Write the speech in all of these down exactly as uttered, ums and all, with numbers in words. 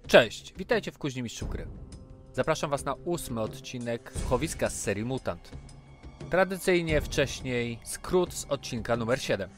Cześć, witajcie w Kuźni Mistrzu Gry. Zapraszam was na ósmy odcinek słuchowiska z serii Mutant. Tradycyjnie wcześniej skrót z odcinka numer siedem.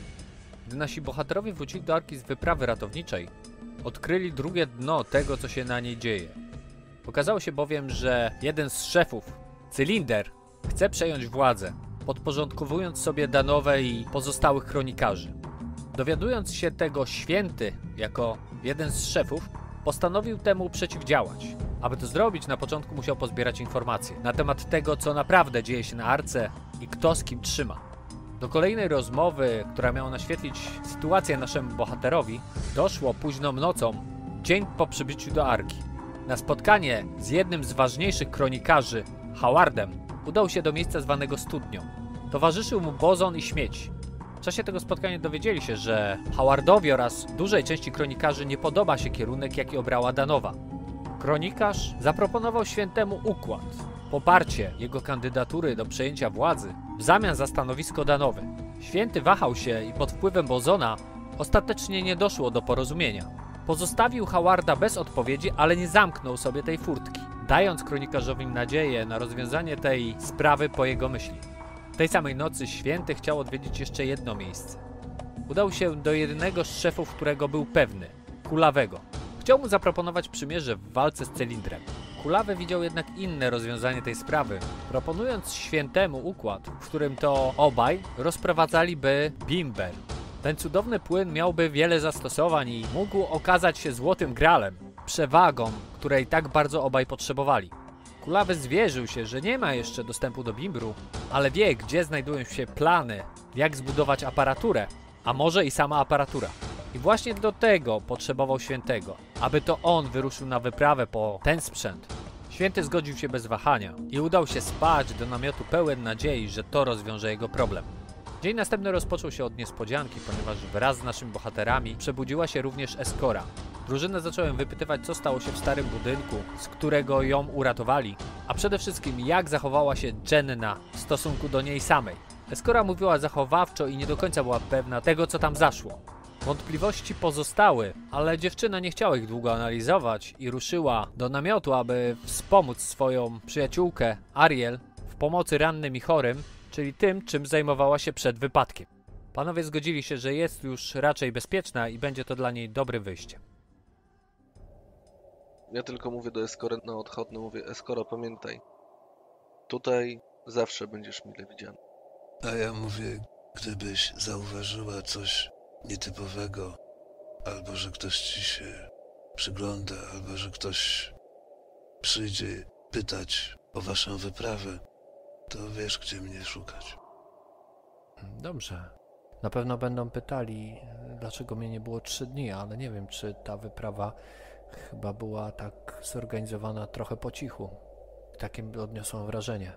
Gdy nasi bohaterowie wrócili do Arki z wyprawy ratowniczej, odkryli drugie dno tego, co się na niej dzieje. Okazało się bowiem, że jeden z szefów, Cylinder, chce przejąć władzę, podporządkowując sobie Danowe i pozostałych kronikarzy. Dowiadując się tego, Święty, jako jeden z szefów, postanowił temu przeciwdziałać. Aby to zrobić, na początku musiał pozbierać informacje na temat tego, co naprawdę dzieje się na Arce i kto z kim trzyma. Do kolejnej rozmowy, która miała naświetlić sytuację naszemu bohaterowi, doszło późną nocą, dzień po przybyciu do Arki. Na spotkanie z jednym z ważniejszych kronikarzy, Howardem, udał się do miejsca zwanego Studnią. Towarzyszył mu Bozon i Śmieć. W czasie tego spotkania dowiedzieli się, że Howardowi oraz dużej części kronikarzy nie podoba się kierunek, jaki obrała Danowa. Kronikarz zaproponował Świętemu układ, poparcie jego kandydatury do przejęcia władzy w zamian za stanowisko Danowe. Święty wahał się i pod wpływem Bozona ostatecznie nie doszło do porozumienia. Pozostawił Howarda bez odpowiedzi, ale nie zamknął sobie tej furtki, dając kronikarzowi nadzieję na rozwiązanie tej sprawy po jego myśli. Tej samej nocy Święty chciał odwiedzić jeszcze jedno miejsce. Udał się do jednego z szefów, którego był pewny, Kulawego. Chciał mu zaproponować przymierze w walce z Cylindrem. Kulawy widział jednak inne rozwiązanie tej sprawy, proponując Świętemu układ, w którym to obaj rozprowadzaliby bimber. Ten cudowny płyn miałby wiele zastosowań i mógł okazać się złotym gralem, przewagą, której tak bardzo obaj potrzebowali. Kulawy zwierzył się, że nie ma jeszcze dostępu do bimbru, ale wie, gdzie znajdują się plany, jak zbudować aparaturę, a może i sama aparatura. I właśnie do tego potrzebował Świętego, aby to on wyruszył na wyprawę po ten sprzęt. Święty zgodził się bez wahania i udał się spać do namiotu pełen nadziei, że to rozwiąże jego problem. Dzień następny rozpoczął się od niespodzianki, ponieważ wraz z naszymi bohaterami przebudziła się również Eskora. Drużyna zaczęła ją wypytywać, co stało się w starym budynku, z którego ją uratowali, a przede wszystkim jak zachowała się Jenna w stosunku do niej samej. Eskora mówiła zachowawczo i nie do końca była pewna tego, co tam zaszło. Wątpliwości pozostały, ale dziewczyna nie chciała ich długo analizować i ruszyła do namiotu, aby wspomóc swoją przyjaciółkę Ariel w pomocy rannym i chorym, czyli tym, czym zajmowała się przed wypadkiem. Panowie zgodzili się, że jest już raczej bezpieczna i będzie to dla niej dobre wyjście. Ja tylko mówię do Eskory na odchodne, mówię: Eskoro, pamiętaj, tutaj zawsze będziesz mile widziany. A ja mówię, gdybyś zauważyła coś nietypowego, albo że ktoś ci się przygląda, albo że ktoś przyjdzie pytać o waszą wyprawę, to wiesz, gdzie mnie szukać. Dobrze. Na pewno będą pytali, dlaczego mnie nie było trzy dni, ale nie wiem, czy ta wyprawa chyba była tak zorganizowana trochę po cichu. Takie odniosłem wrażenie.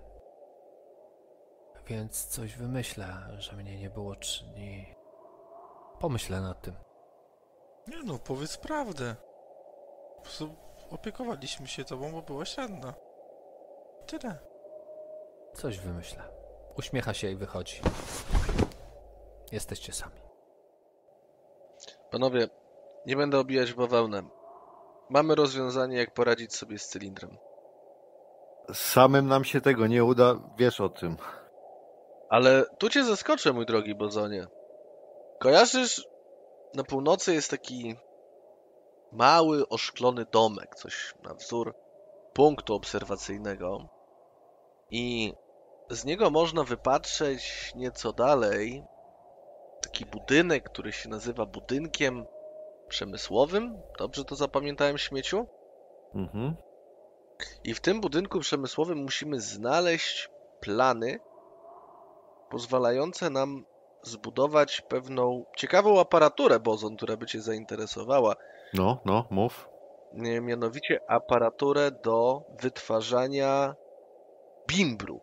Więc coś wymyślę, że mnie nie było trzy dni. Pomyślę nad tym. Nie no, powiedz prawdę. Po prostu opiekowaliśmy się tobą, bo byłaś ranna. Tyle. Coś wymyślę. Uśmiecha się i wychodzi. Jesteście sami. Panowie, nie będę obijać bawełnem. Mamy rozwiązanie, jak poradzić sobie z Cylindrem. Samym nam się tego nie uda, wiesz o tym. Ale tu cię zaskoczę, mój drogi Bozonie. Kojarzysz, na północy jest taki mały, oszklony domek, coś na wzór punktu obserwacyjnego. I z niego można wypatrzeć nieco dalej taki budynek, który się nazywa budynkiem przemysłowym. Dobrze to zapamiętałem, Śmieciu? Mhm. I w tym budynku przemysłowym musimy znaleźć plany pozwalające nam zbudować pewną ciekawą aparaturę, Bozon, która by cię zainteresowała. No, no, mów. Mianowicie aparaturę do wytwarzania bimbru.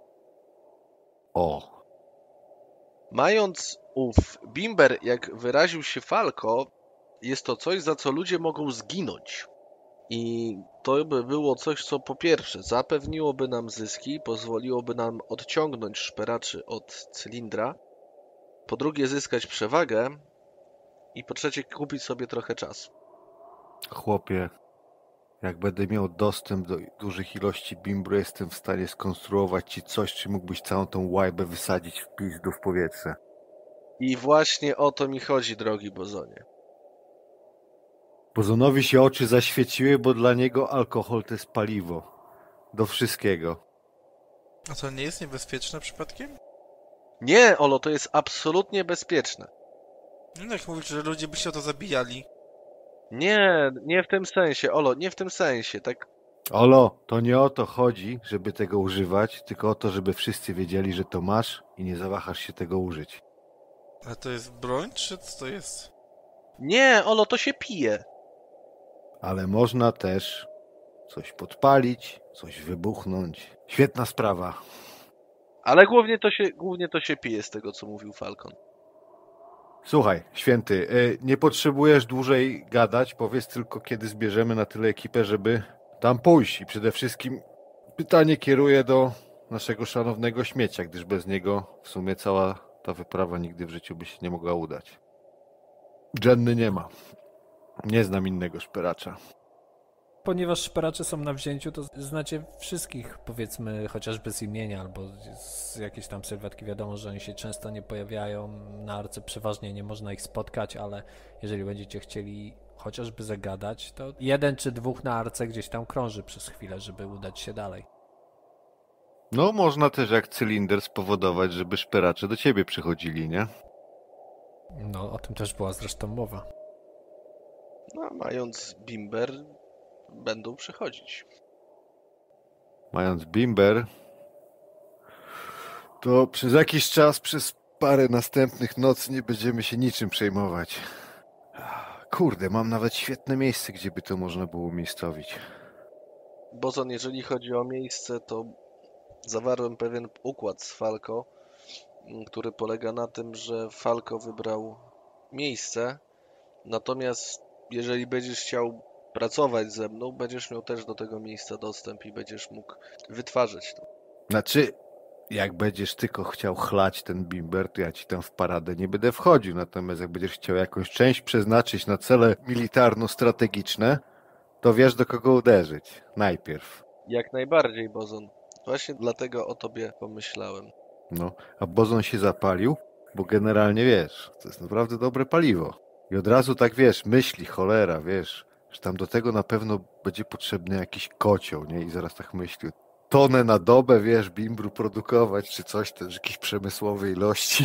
O. Mając ów bimber, jak wyraził się Falco, jest to coś, za co ludzie mogą zginąć. I to by było coś, co po pierwsze zapewniłoby nam zyski, pozwoliłoby nam odciągnąć szperaczy od Cylindra, po drugie zyskać przewagę i po trzecie kupić sobie trochę czasu. Chłopie, jak będę miał dostęp do dużych ilości bimbru, jestem w stanie skonstruować ci coś, czy mógłbyś całą tą łajbę wysadzić w pizdu w powietrze. I właśnie o to mi chodzi, drogi Bozonie. Bozonowi się oczy zaświeciły, bo dla niego alkohol to jest paliwo. Do wszystkiego. A to nie jest niebezpieczne przypadkiem? Nie, Olo, to jest absolutnie bezpieczne. No jak mówisz, że ludzie by się o to zabijali. Nie, nie w tym sensie, Olo, nie w tym sensie, tak. Olo, to nie o to chodzi, żeby tego używać, tylko o to, żeby wszyscy wiedzieli, że to masz i nie zawahasz się tego użyć. Ale to jest broń, czy co to jest? Nie, Olo, to się pije. Ale można też coś podpalić, coś wybuchnąć. Świetna sprawa. Ale głównie to się, głównie to się pije z tego, co mówił Falcon. Słuchaj, święty, y, nie potrzebujesz dłużej gadać, powiedz tylko, kiedy zbierzemy na tyle ekipę, żeby tam pójść. I przede wszystkim pytanie kieruję do naszego szanownego śmiecia, gdyż bez niego w sumie cała ta wyprawa nigdy w życiu by się nie mogła udać. Dżenny nie ma. Nie znam innego szperacza. Ponieważ szperacze są na wzięciu, to znacie wszystkich, powiedzmy, chociażby z imienia albo z jakiejś tam sylwetki. Wiadomo, że oni się często nie pojawiają na arce, przeważnie nie można ich spotkać, ale jeżeli będziecie chcieli chociażby zagadać, to jeden czy dwóch na arce gdzieś tam krąży przez chwilę, żeby udać się dalej. No, można też jak cylinder spowodować, żeby szperacze do ciebie przychodzili, nie? No, o tym też była zresztą mowa. No, mając bimber, będą przychodzić. Mając bimber, to przez jakiś czas, przez parę następnych nocy nie będziemy się niczym przejmować. Kurde, mam nawet świetne miejsce, gdzie by to można było umiejscowić. Bozon, jeżeli chodzi o miejsce, to zawarłem pewien układ z Falco, który polega na tym, że Falco wybrał miejsce, natomiast jeżeli będziesz chciał pracować ze mną, będziesz miał też do tego miejsca dostęp i będziesz mógł wytwarzać to. Znaczy, jak będziesz tylko chciał chlać ten bimber, to ja ci tam w paradę nie będę wchodził. Natomiast jak będziesz chciał jakąś część przeznaczyć na cele militarno-strategiczne, to wiesz, do kogo uderzyć. Najpierw. Jak najbardziej, Bozon. Właśnie dlatego o tobie pomyślałem. No, a bozon się zapalił, bo generalnie wiesz, to jest naprawdę dobre paliwo. I od razu tak wiesz, myśli, cholera, wiesz, że tam do tego na pewno będzie potrzebny jakiś kocioł, nie? I zaraz tak myśli, tonę na dobę, wiesz, bimbru produkować, czy coś, też jakiejś przemysłowej ilości.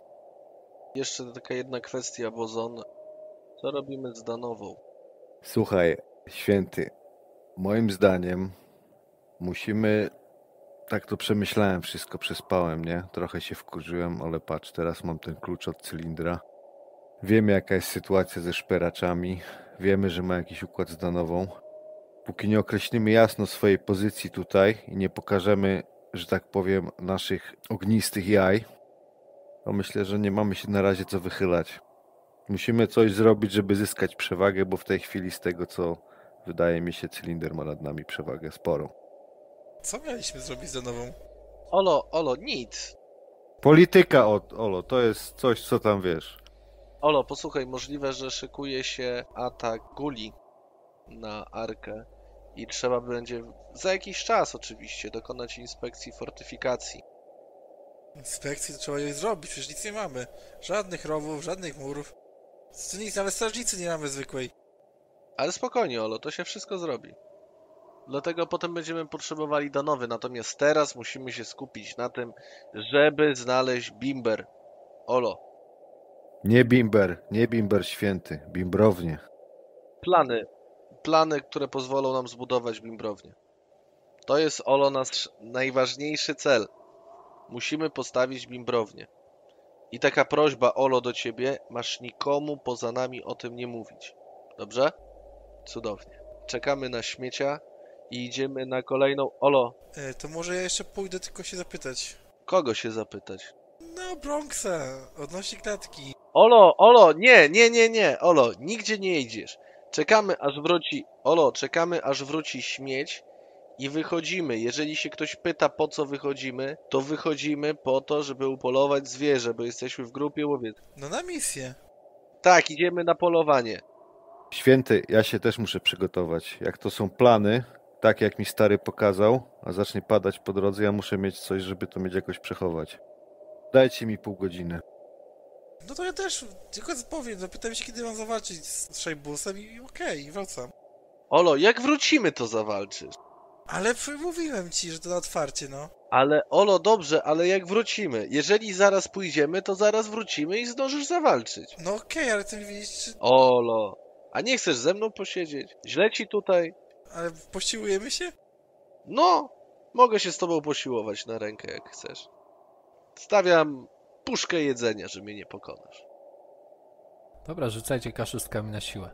Jeszcze taka jedna kwestia, Bozon. Co robimy z Danową? Słuchaj, święty, moim zdaniem musimy, tak to przemyślałem wszystko, przespałem, nie? Trochę się wkurzyłem, ale patrz, teraz mam ten klucz od cylindra. Wiemy, jaka jest sytuacja ze szperaczami, wiemy, że ma jakiś układ z Danową. Póki nie określimy jasno swojej pozycji tutaj i nie pokażemy, że tak powiem, naszych ognistych jaj, to myślę, że nie mamy się na razie co wychylać. Musimy coś zrobić, żeby zyskać przewagę, bo w tej chwili z tego, co wydaje mi się, cylinder ma nad nami przewagę sporą. Co mieliśmy zrobić za nową? Olo, Olo, nic. Polityka, od Olo, to jest coś, co tam wiesz. Olo, posłuchaj, możliwe, że szykuje się atak guli na Arkę i trzeba będzie za jakiś czas oczywiście dokonać inspekcji fortyfikacji. Inspekcji to trzeba jej zrobić, przecież nic nie mamy. Żadnych rowów, żadnych murów. Co nic, nawet strażnicy nie mamy zwykłej. Ale spokojnie, Olo, to się wszystko zrobi. Dlatego potem będziemy potrzebowali Danowy, natomiast teraz musimy się skupić na tym, żeby znaleźć bimber. Olo, Nie bimber, nie bimber święty, bimbrownie. plany, plany, które pozwolą nam zbudować bimbrownię. To jest, Olo, nasz najważniejszy cel. Musimy postawić bimbrownię. I taka prośba, Olo, do ciebie, masz nikomu poza nami o tym nie mówić. Dobrze? Cudownie. Czekamy na śmiecia i idziemy na kolejną... Olo, E, to może ja jeszcze pójdę tylko się zapytać. kogo się zapytać? No, Bronxa, odnośnie klatki. Olo, Olo, nie, nie, nie, nie, Olo, nigdzie nie idziesz. Czekamy aż wróci, Olo, czekamy aż wróci śmieć i wychodzimy. Jeżeli się ktoś pyta, po co wychodzimy, to wychodzimy po to, żeby upolować zwierzę, bo jesteśmy w grupie łowieckiej. No na misję. Tak, idziemy na polowanie. Święty, ja się też muszę przygotować. Jak to są plany, tak jak mi stary pokazał, a zacznie padać po drodze, ja muszę mieć coś, żeby to mieć jakoś przechować. Dajcie mi pół godziny. No to ja też, tylko powiem, zapytam się, kiedy mam zawalczyć z Szejbusem i okej, okay, wracam. Olo, jak wrócimy, to zawalczysz. Ale mówiłem ci, że to na otwarcie, no. Ale, Olo, dobrze, ale jak wrócimy? Jeżeli zaraz pójdziemy, to zaraz wrócimy i zdążysz zawalczyć. No okej, okay, ale chcę wiedzieć, czy... Olo, a nie chcesz ze mną posiedzieć? Źle ci tutaj? Ale posiłujemy się? No, mogę się z tobą posiłować na rękę, jak chcesz. Stawiam puszkę jedzenia, że mnie nie pokonasz. Dobra, rzucajcie kaszustkami na siłę.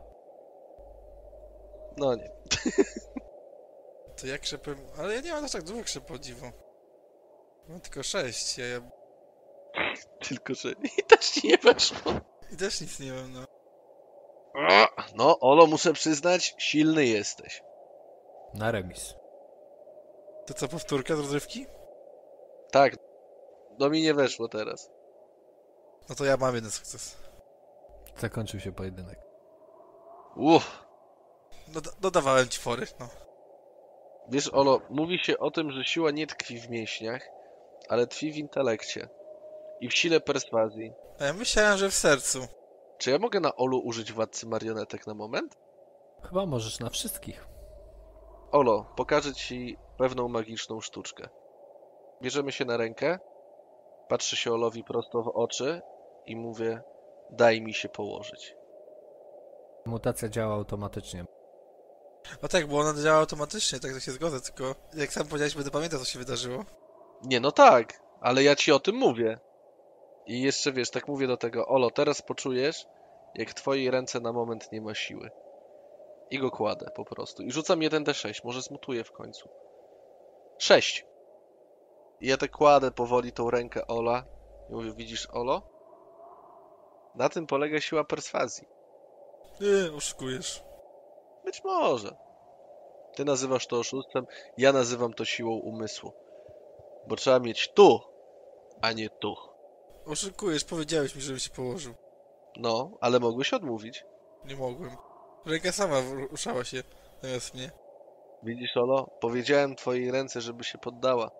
No nie. To ja krzepem... Ale ja nie mam aż tak dużo krzep, o dziwo. Mam tylko sześć, ja... ja... Tylko, że i też ci nie weszło. I też nic nie mam, no. No, Olo, muszę przyznać, silny jesteś. Na remis. To co, powtórka z rozrywki? Tak, no mi nie weszło teraz. No to ja mam jeden sukces. Zakończył się pojedynek. Uff. No, dodawałem ci fory, no. Wiesz, Olo, mówi się o tym, że siła nie tkwi w mięśniach, ale tkwi w intelekcie i w sile perswazji. A ja myślałem, że w sercu. Czy ja mogę na Olu użyć władcy marionetek na moment? Chyba możesz na wszystkich. Olo, pokażę ci pewną magiczną sztuczkę. Bierzemy się na rękę, patrzę się Olowi prosto w oczy i mówię, daj mi się położyć. Mutacja działa automatycznie. No tak, bo ona działa automatycznie, tak to się zgodzę, tylko jak sam powiedziałeś, będę pamiętał, co się wydarzyło. Nie, no tak, ale ja ci o tym mówię. I jeszcze wiesz, tak mówię do tego, Olo, teraz poczujesz, jak w twojej ręce na moment nie ma siły. I go kładę po prostu. I rzucam jeden d sześć, może zmutuję w końcu. sześć. I ja tak kładę powoli tą rękę Ola. I mówię, widzisz, Olo? Na tym polega siła perswazji. Nie, oszukujesz. Być może. Ty nazywasz to oszustwem, ja nazywam to siłą umysłu. Bo trzeba mieć tu, a nie tu. Oszukujesz, powiedziałeś mi, żebym się położył. No, ale mogłeś odmówić. Nie mogłem. Ręka sama ruszała się zamiast mnie. Widzisz, Olo? Powiedziałem twojej ręce, żeby się poddała.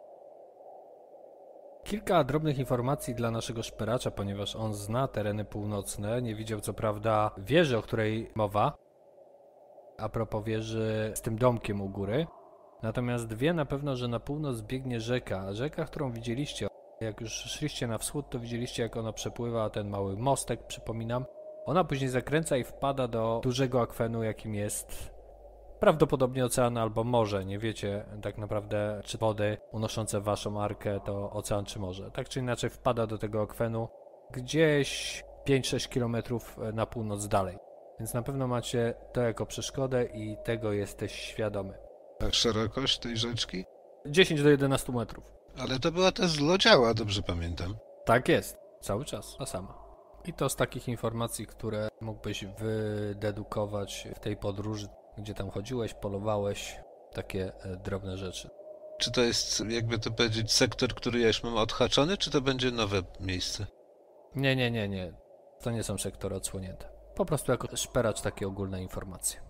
Kilka drobnych informacji dla naszego szperacza, ponieważ on zna tereny północne. Nie widział co prawda wieży, o której mowa. A propos wieży z tym domkiem u góry. Natomiast wie na pewno, że na północ biegnie rzeka. Rzeka, którą widzieliście. Jak już szliście na wschód, to widzieliście, jak ona przepływa, ten mały mostek, przypominam. Ona później zakręca i wpada do dużego akwenu, jakim jest prawdopodobnie ocean albo morze. Nie wiecie tak naprawdę, czy wody unoszące waszą arkę to ocean czy morze. Tak czy inaczej wpada do tego akwenu gdzieś pięć sześć kilometrów na północ dalej. Więc na pewno macie to jako przeszkodę i tego jesteś świadomy. A szerokość tej rzeczki? dziesięć do jedenastu metrów. Ale to była ta zlodziała, dobrze pamiętam. Tak jest. Cały czas. Ta sama. I to z takich informacji, które mógłbyś wydedukować w tej podróży, gdzie tam chodziłeś, polowałeś, takie e, drobne rzeczy. Czy to jest, jakby to powiedzieć, sektor, który ja już mam odhaczony, czy to będzie nowe miejsce? Nie, nie, nie, nie. To nie są sektory odsłonięte. Po prostu jako szperacz takie ogólne informacje.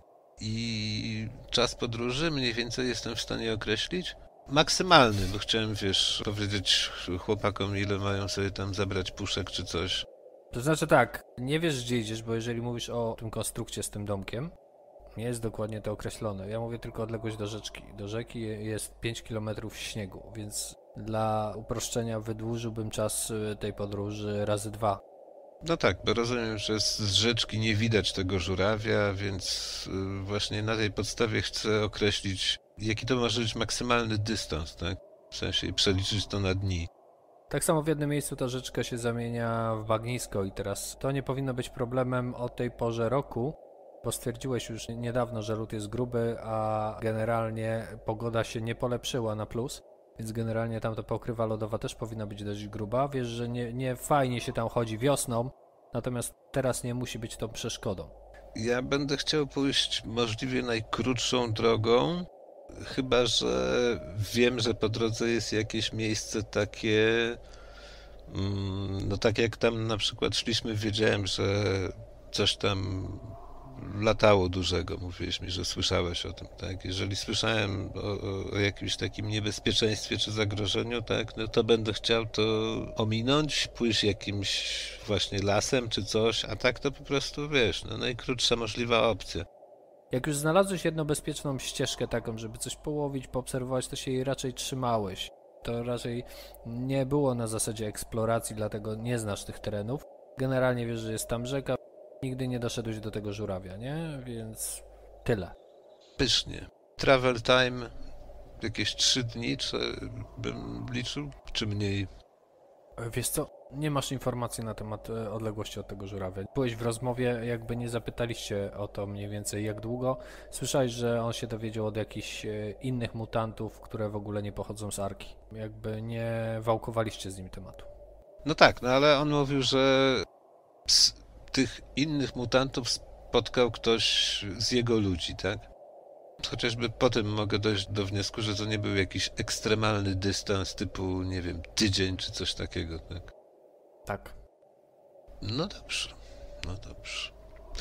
I czas podróży mniej więcej jestem w stanie określić? Maksymalny, bo chciałem, wiesz, powiedzieć chłopakom, ile mają sobie tam zabrać puszek czy coś. To znaczy tak, nie wiesz gdzie idziesz, bo jeżeli mówisz o tym konstrukcie z tym domkiem, nie jest dokładnie to określone. Ja mówię tylko odległość do rzeczki. Do rzeki jest pięć kilometrów śniegu, więc dla uproszczenia wydłużyłbym czas tej podróży razy dwa. No tak, bo rozumiem, że z rzeczki nie widać tego żurawia, więc właśnie na tej podstawie chcę określić, jaki to może być maksymalny dystans, tak? W sensie przeliczyć to na dni. Tak samo w jednym miejscu ta rzeczka się zamienia w bagnisko i teraz to nie powinno być problemem o tej porze roku, bo stwierdziłeś już niedawno, że lód jest gruby, a generalnie pogoda się nie polepszyła na plus, więc generalnie tam ta pokrywa lodowa też powinna być dość gruba. Wiesz, że nie, nie fajnie się tam chodzi wiosną, natomiast teraz nie musi być tą przeszkodą. Ja będę chciał pójść możliwie najkrótszą drogą, chyba że wiem, że po drodze jest jakieś miejsce takie, no tak jak tam na przykład szliśmy, wiedziałem, że coś tam latało dużego. Mówiłeś mi, że słyszałeś o tym, tak? Jeżeli słyszałem o, o, o jakimś takim niebezpieczeństwie czy zagrożeniu, tak, no to będę chciał to ominąć, pójść jakimś właśnie lasem czy coś, a tak to po prostu, wiesz, no najkrótsza możliwa opcja. Jak już znalazłeś jedną bezpieczną ścieżkę taką, żeby coś połowić, poobserwować, to się jej raczej trzymałeś. To raczej nie było na zasadzie eksploracji, dlatego nie znasz tych terenów. Generalnie wiesz, że jest tam rzeka. Nigdy nie doszedłeś do tego żurawia, nie? Więc tyle. Pysznie. Travel time jakieś trzy dni, czy bym liczył, czy mniej? Wiesz co, nie masz informacji na temat e, odległości od tego żurawia. Byłeś w rozmowie, jakby nie zapytaliście o to mniej więcej jak długo. Słyszałeś, że on się dowiedział od jakichś e, innych mutantów, które w ogóle nie pochodzą z Arki. Jakby nie wałkowaliście z nim tematu. No tak, no ale on mówił, że z tych innych mutantów spotkał ktoś z jego ludzi, tak? Chociażby potem mogę dojść do wniosku, że to nie był jakiś ekstremalny dystans typu, nie wiem, tydzień czy coś takiego, tak? Tak. No dobrze, no dobrze.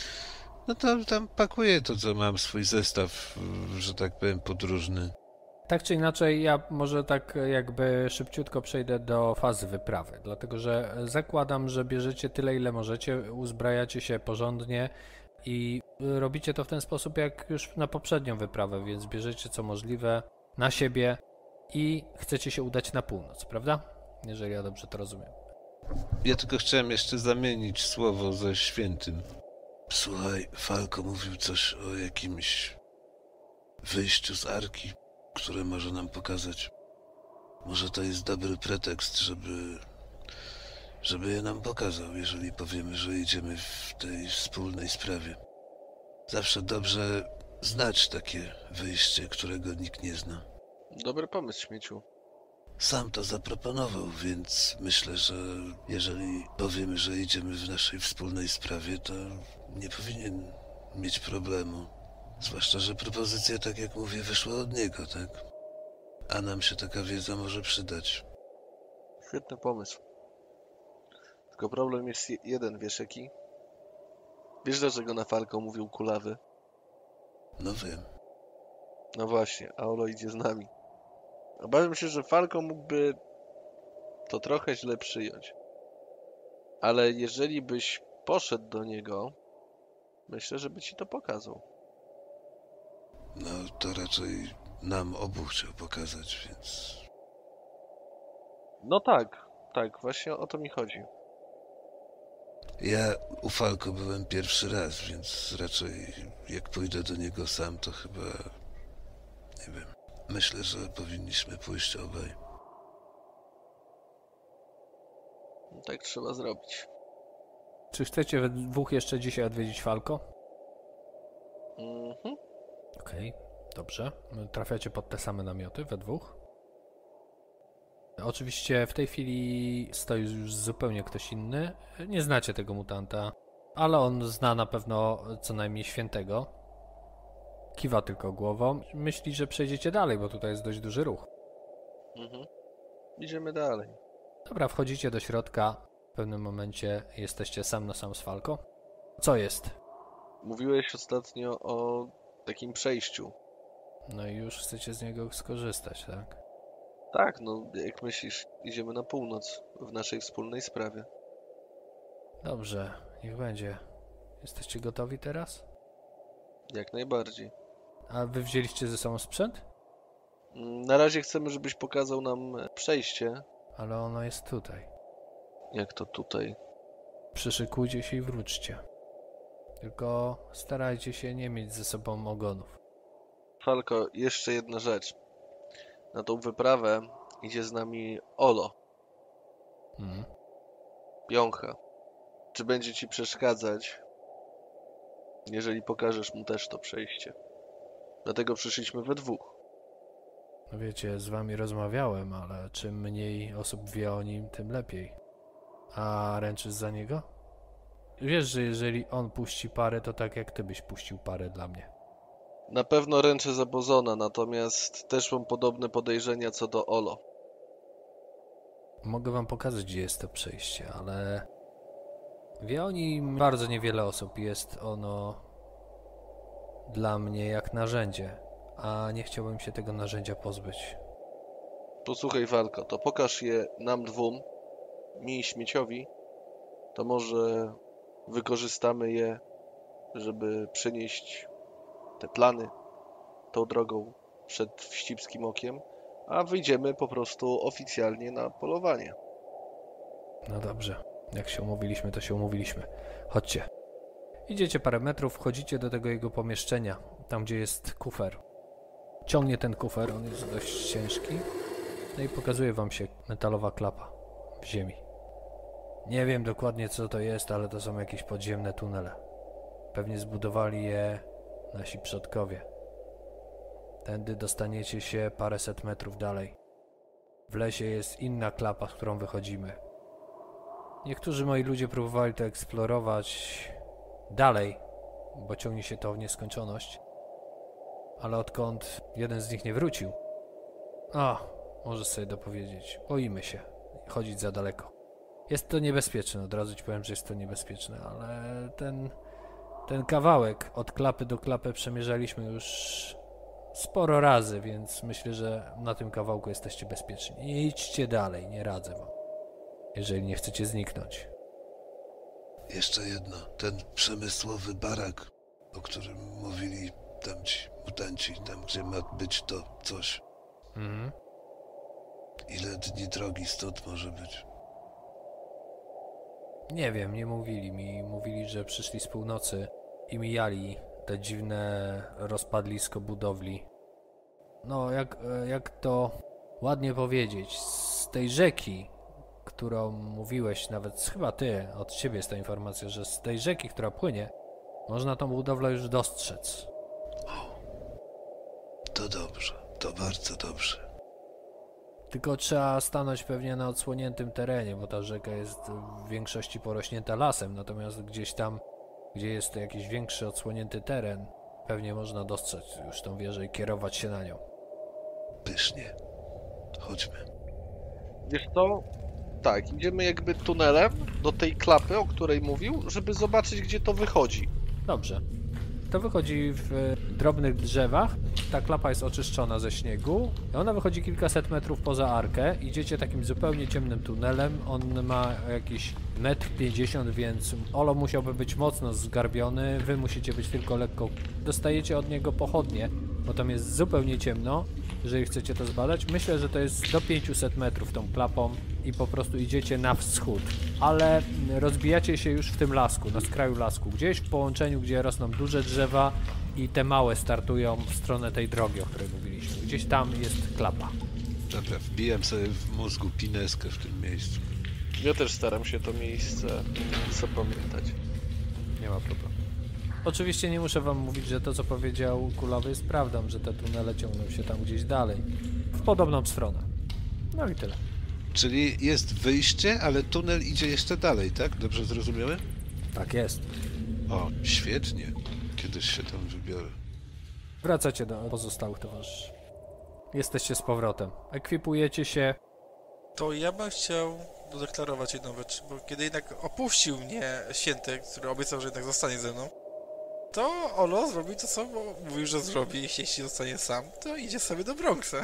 No to tam pakuję to, co mam, swój zestaw, że tak powiem, podróżny. Tak czy inaczej, ja może tak jakby szybciutko przejdę do fazy wyprawy, dlatego że zakładam, że bierzecie tyle, ile możecie, uzbrajacie się porządnie i robicie to w ten sposób, jak już na poprzednią wyprawę, więc bierzecie co możliwe na siebie i chcecie się udać na północ, prawda? Jeżeli ja dobrze to rozumiem. Ja tylko chciałem jeszcze zamienić słowo ze świętym. Słuchaj, Falco mówił coś o jakimś wyjściu z Arki, które może nam pokazać. Może to jest dobry pretekst, żeby, żeby je nam pokazał, jeżeli powiemy, że idziemy w tej wspólnej sprawie. Zawsze dobrze znać takie wyjście, którego nikt nie zna. Dobry pomysł, śmieciu. Sam to zaproponował, więc myślę, że jeżeli powiemy, że idziemy w naszej wspólnej sprawie, to nie powinien mieć problemu. Zwłaszcza, że propozycja, tak jak mówię, wyszła od niego, tak? A nam się taka wiedza może przydać. Świetny pomysł. Tylko problem jest je- jeden, wiesz jaki? Wiesz, dlaczego na Falco mówił kulawy? No wiem. No właśnie, Aolo idzie z nami. Obawiam się, że Falco mógłby to trochę źle przyjąć. Ale jeżeli byś poszedł do niego, myślę, że by ci to pokazał. No to raczej nam obu chciał pokazać, więc... No tak, tak, właśnie o to mi chodzi. Ja u Falco byłem pierwszy raz, więc raczej jak pójdę do niego sam, to chyba... nie wiem. Myślę, że powinniśmy pójść obaj. No tak trzeba zrobić. Czy chcecie we dwóch jeszcze dzisiaj odwiedzić Falco? Mhm. Okej, dobrze. Trafiacie pod te same namioty we dwóch. Oczywiście w tej chwili stoi już zupełnie ktoś inny. Nie znacie tego mutanta, ale on zna na pewno co najmniej świętego. Kiwa tylko głową. Myśli, że przejdziecie dalej, bo tutaj jest dość duży ruch. Mhm. Idziemy dalej. Dobra, wchodzicie do środka. W pewnym momencie jesteście sam na sam z Falco. Co jest? Mówiłeś ostatnio o takim przejściu. No i już chcecie z niego skorzystać, tak? Tak, no jak myślisz, idziemy na północ w naszej wspólnej sprawie. Dobrze, niech będzie. Jesteście gotowi teraz? Jak najbardziej. A wy wzięliście ze sobą sprzęt? Mm, Na razie chcemy, żebyś pokazał nam przejście. Ale ono jest tutaj. Jak to tutaj? Przyszykujcie się i wróćcie. Tylko starajcie się nie mieć ze sobą ogonów. Falko, jeszcze jedna rzecz. Na tą wyprawę idzie z nami Olo, Mhm. Jącha. Czy będzie ci przeszkadzać, jeżeli pokażesz mu też to przejście? Dlatego przyszliśmy we dwóch. No wiecie, z wami rozmawiałem, ale czym mniej osób wie o nim, tym lepiej. A ręczysz za niego? Wiesz, że jeżeli on puści parę, to tak jak ty byś puścił parę dla mnie. Na pewno ręczę za Bozona, natomiast też mam podobne podejrzenia co do Olo. Mogę wam pokazać, gdzie jest to przejście, ale wie o nim bardzo niewiele osób. Jest ono dla mnie jak narzędzie, a nie chciałbym się tego narzędzia pozbyć. Posłuchaj, Walko, to pokaż je nam dwóm, mi i śmieciowi, to może wykorzystamy je, żeby przenieść te plany tą drogą przed Wścibskim Okiem, a wyjdziemy po prostu oficjalnie na polowanie. No dobrze, jak się umówiliśmy, to się umówiliśmy. Chodźcie. Idziecie parę metrów, wchodzicie do tego jego pomieszczenia, tam gdzie jest kufer. Ciągnie ten kufer, on jest dość ciężki. No i pokazuje wam się metalowa klapa w ziemi. Nie wiem dokładnie co to jest, ale to są jakieś podziemne tunele. Pewnie zbudowali je nasi przodkowie. Tędy dostaniecie się paręset metrów dalej. W lesie jest inna klapa, z którą wychodzimy. Niektórzy moi ludzie próbowali to eksplorować dalej, bo ciągnie się to w nieskończoność. Ale odkąd jeden z nich nie wrócił... A, możesz sobie dopowiedzieć. Boimy się chodzić za daleko. Jest to niebezpieczne, od razu ci powiem, że jest to niebezpieczne, ale ten, ten kawałek od klapy do klapy przemierzaliśmy już sporo razy, więc myślę, że na tym kawałku jesteście bezpieczni. Idźcie dalej, nie radzę wam, jeżeli nie chcecie zniknąć. Jeszcze jedno. Ten przemysłowy barak, o którym mówili tamci mutanci, tam gdzie ma być to coś. Mhm. Ile dni drogi stąd może być? Nie wiem, nie mówili mi. Mówili, że przyszli z północy i mijali te dziwne rozpadlisko budowli. No, jak, jak to ładnie powiedzieć, z tej rzeki, którą mówiłeś, nawet chyba ty, od ciebie jest ta informacja, że z tej rzeki, która płynie, można tą budowlę już dostrzec. O, to dobrze, to bardzo dobrze. Tylko trzeba stanąć pewnie na odsłoniętym terenie, bo ta rzeka jest w większości porośnięta lasem, natomiast gdzieś tam, gdzie jest jakiś większy odsłonięty teren, pewnie można dostrzec już tą wieżę i kierować się na nią. Pysznie. Chodźmy. Wiesz co? Tak, idziemy jakby tunelem do tej klapy, o której mówił, żeby zobaczyć, gdzie to wychodzi. Dobrze. To wychodzi w drobnych drzewach, ta klapa jest oczyszczona ze śniegu i ona wychodzi kilkaset metrów poza arkę. Idziecie takim zupełnie ciemnym tunelem, on ma jakieś metr pięćdziesiąt, więc Olo musiałby być mocno zgarbiony, wy musicie być tylko lekko... Dostajecie od niego pochodnie, bo tam jest zupełnie ciemno, jeżeli chcecie to zbadać. Myślę, że to jest do pięciuset metrów tą klapą i po prostu idziecie na wschód, ale rozbijacie się już w tym lasku, na skraju lasku, gdzieś w połączeniu, gdzie rosną duże drzewa i te małe startują w stronę tej drogi, o której mówiliśmy. Gdzieś tam jest klapa. Dobra, wbijam sobie w mózgu pineskę w tym miejscu. Ja też staram się to miejsce zapamiętać. Nie ma problemu. Oczywiście nie muszę wam mówić, że to, co powiedział Kulawy, jest prawdą, że te tunele ciągną się tam gdzieś dalej, w podobną stronę. No i tyle. Czyli jest wyjście, ale tunel idzie jeszcze dalej, tak? Dobrze zrozumiałem? Tak jest. O, świetnie. Kiedyś się tam wybiorę. Wracacie do pozostałych towarzyszy. Jesteście z powrotem. Ekwipujecie się. To ja bym chciał zadeklarować jedną rzecz, bo kiedy jednak opuścił mnie Święty, który obiecał, że jednak zostanie ze mną, to Olo zrobił to, co mówił, że zrobi. Jeśli zostanie sam, to idzie sobie do Bronxa.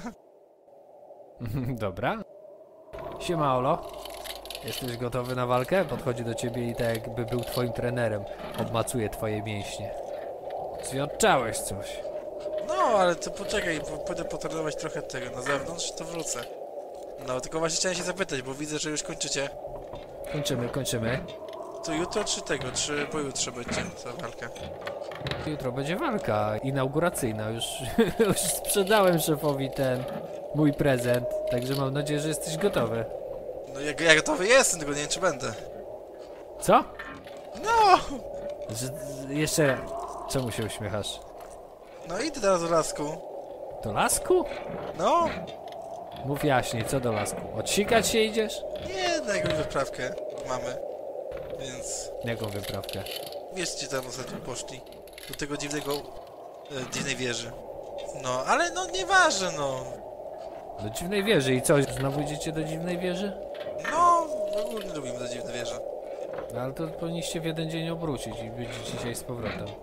Dobra. Siema, Olo. Jesteś gotowy na walkę? Podchodzi do ciebie i tak jakby był twoim trenerem. Obmacuje twoje mięśnie. Zjadczałeś coś. No, ale to poczekaj, bo pójdę potrenować trochę tego na zewnątrz, to wrócę. No, tylko właśnie chciałem się zapytać, bo widzę, że już kończycie. Kończymy, kończymy. To jutro czy tego, czy pojutrze będzie ta walka? Jutro będzie walka inauguracyjna. Już, już sprzedałem szefowi ten mój prezent. Także mam nadzieję, że jesteś gotowy. No, ja, ja gotowy jestem, tylko nie wiem, czy będę. Co? No! Że, jeszcze... Czemu się uśmiechasz? No idę teraz do lasku. Do lasku? No! Mów jaśniej, co do lasku? Odsikać się idziesz? Nie, na jakąś wyprawkę mamy. Więc... Jaką wyprawkę? Wiesz, gdzie tam ostatnio poszli. Do tego dziwnego... E, dziwnej wieży. No, ale no nieważne, no. Do dziwnej wieży. I co? Znowu idziecie do dziwnej wieży? No, ogólnie lubimy te dziwne wieże. No, ale to powinniście w jeden dzień obrócić i być dzisiaj z powrotem.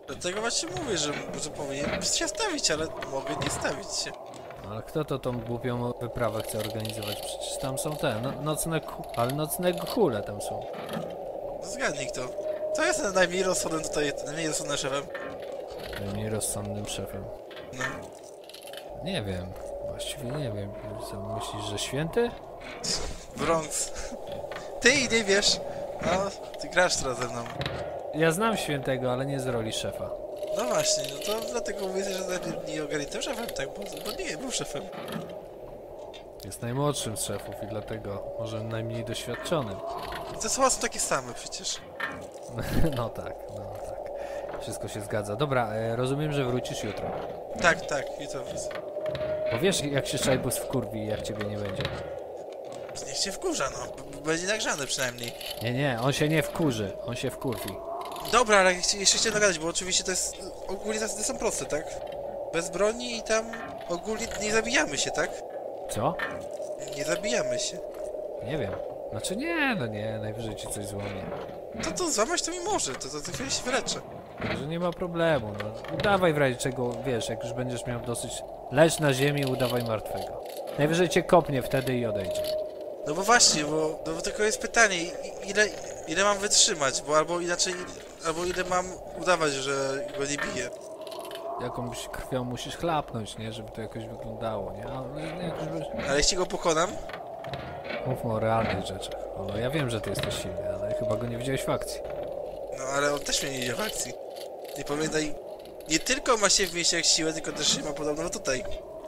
Dlatego właśnie mówię, że, że powinien się stawić, ale mogę nie stawić się. Ale kto to tą głupią wyprawę chce organizować? Przecież tam są te, no, nocne, ku- ale nocne hule tam są. No zgadnij kto. To jest ten najmniej rozsądnym tutaj, najmniej rozsądnym szefem. Najmniej rozsądnym szefem. No. Nie wiem, właściwie nie wiem. Co myślisz, że święty? Bronx. Ty i nie wiesz. No, ty grasz teraz ze mną. Ja znam świętego, ale nie z roli szefa. No właśnie, no to dlatego mówię, że najpierw nie ogarniętym szefem, tak? Bo, bo nie był szefem. Jest najmłodszym z szefów i dlatego może najmniej doświadczonym. Te słowa są takie same przecież. No tak, no tak. Wszystko się zgadza. Dobra, e, rozumiem, że wrócisz jutro. Tak, tak, i to wrócę. Bo wiesz, jak się Szajbus wkurwi, jak ciebie nie będzie. Niech się wkurza, no. B- Będzie nagrzany przynajmniej. Nie, nie, on się nie wkurzy, on się wkurwi. Dobra, ale chci- jeszcze chciałem dogadać, bo oczywiście to jest... Ogólnie zasady są proste, tak? Bez broni i tam ogólnie nie zabijamy się, tak? Co? Nie zabijamy się. Nie wiem. Znaczy nie, no nie, najwyżej ci coś złamie. To to złamać to mi może, to, to za chwilę się wyleczę. Że nie ma problemu, no. Udawaj w razie czego, wiesz, jak już będziesz miał dosyć... Leż na ziemi, udawaj martwego. Najwyżej cię kopnie wtedy i odejdzie. No bo właśnie, bo, no bo tylko jest pytanie, i- ile, ile mam wytrzymać, bo albo inaczej, albo ile mam udawać, że go nie biję. Jakąś krwią musisz chlapnąć, nie? Żeby to jakoś wyglądało, nie? Ale jak już będziesz... Ale jeśli go pokonam, Mówmy o realnych rzeczach. O, ja wiem, że ty jesteś silny, ale chyba go nie widziałeś w akcji. no ale on też mnie nie idzie w akcji. Nie pamiętaj, nie tylko ma się w mieście siłę, tylko też się ma podobno tutaj.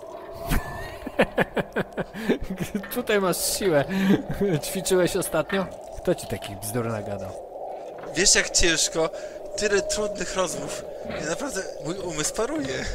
Tutaj masz siłę. Ćwiczyłeś ostatnio? Kto ci taki bzdur nagadał? Wiesz jak ciężko, tyle trudnych rozmów. Ja naprawdę, mój umysł paruje.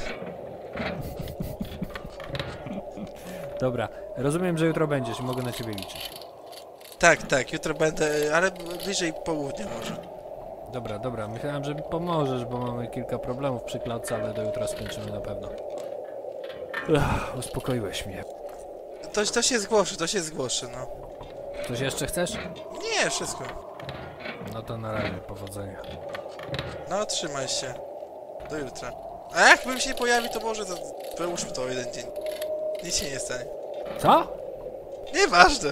Dobra, rozumiem, że jutro będziesz i mogę na ciebie liczyć. Tak, tak, jutro będę, ale bliżej południa może. Dobra, dobra, myślałem, że mi pomożesz, bo mamy kilka problemów przy klatce, ale do jutra skończymy na pewno. Ach, uspokoiłeś mnie. To, to się zgłoszy, to się zgłoszy, no. Coś jeszcze chcesz? Nie, wszystko. No to na razie, powodzenia. No, trzymaj się. Do jutra. A jakbym się nie pojawił, to może to wyłóżmy to o jeden dzień. Nic się nie stanie. Co? Nieważne.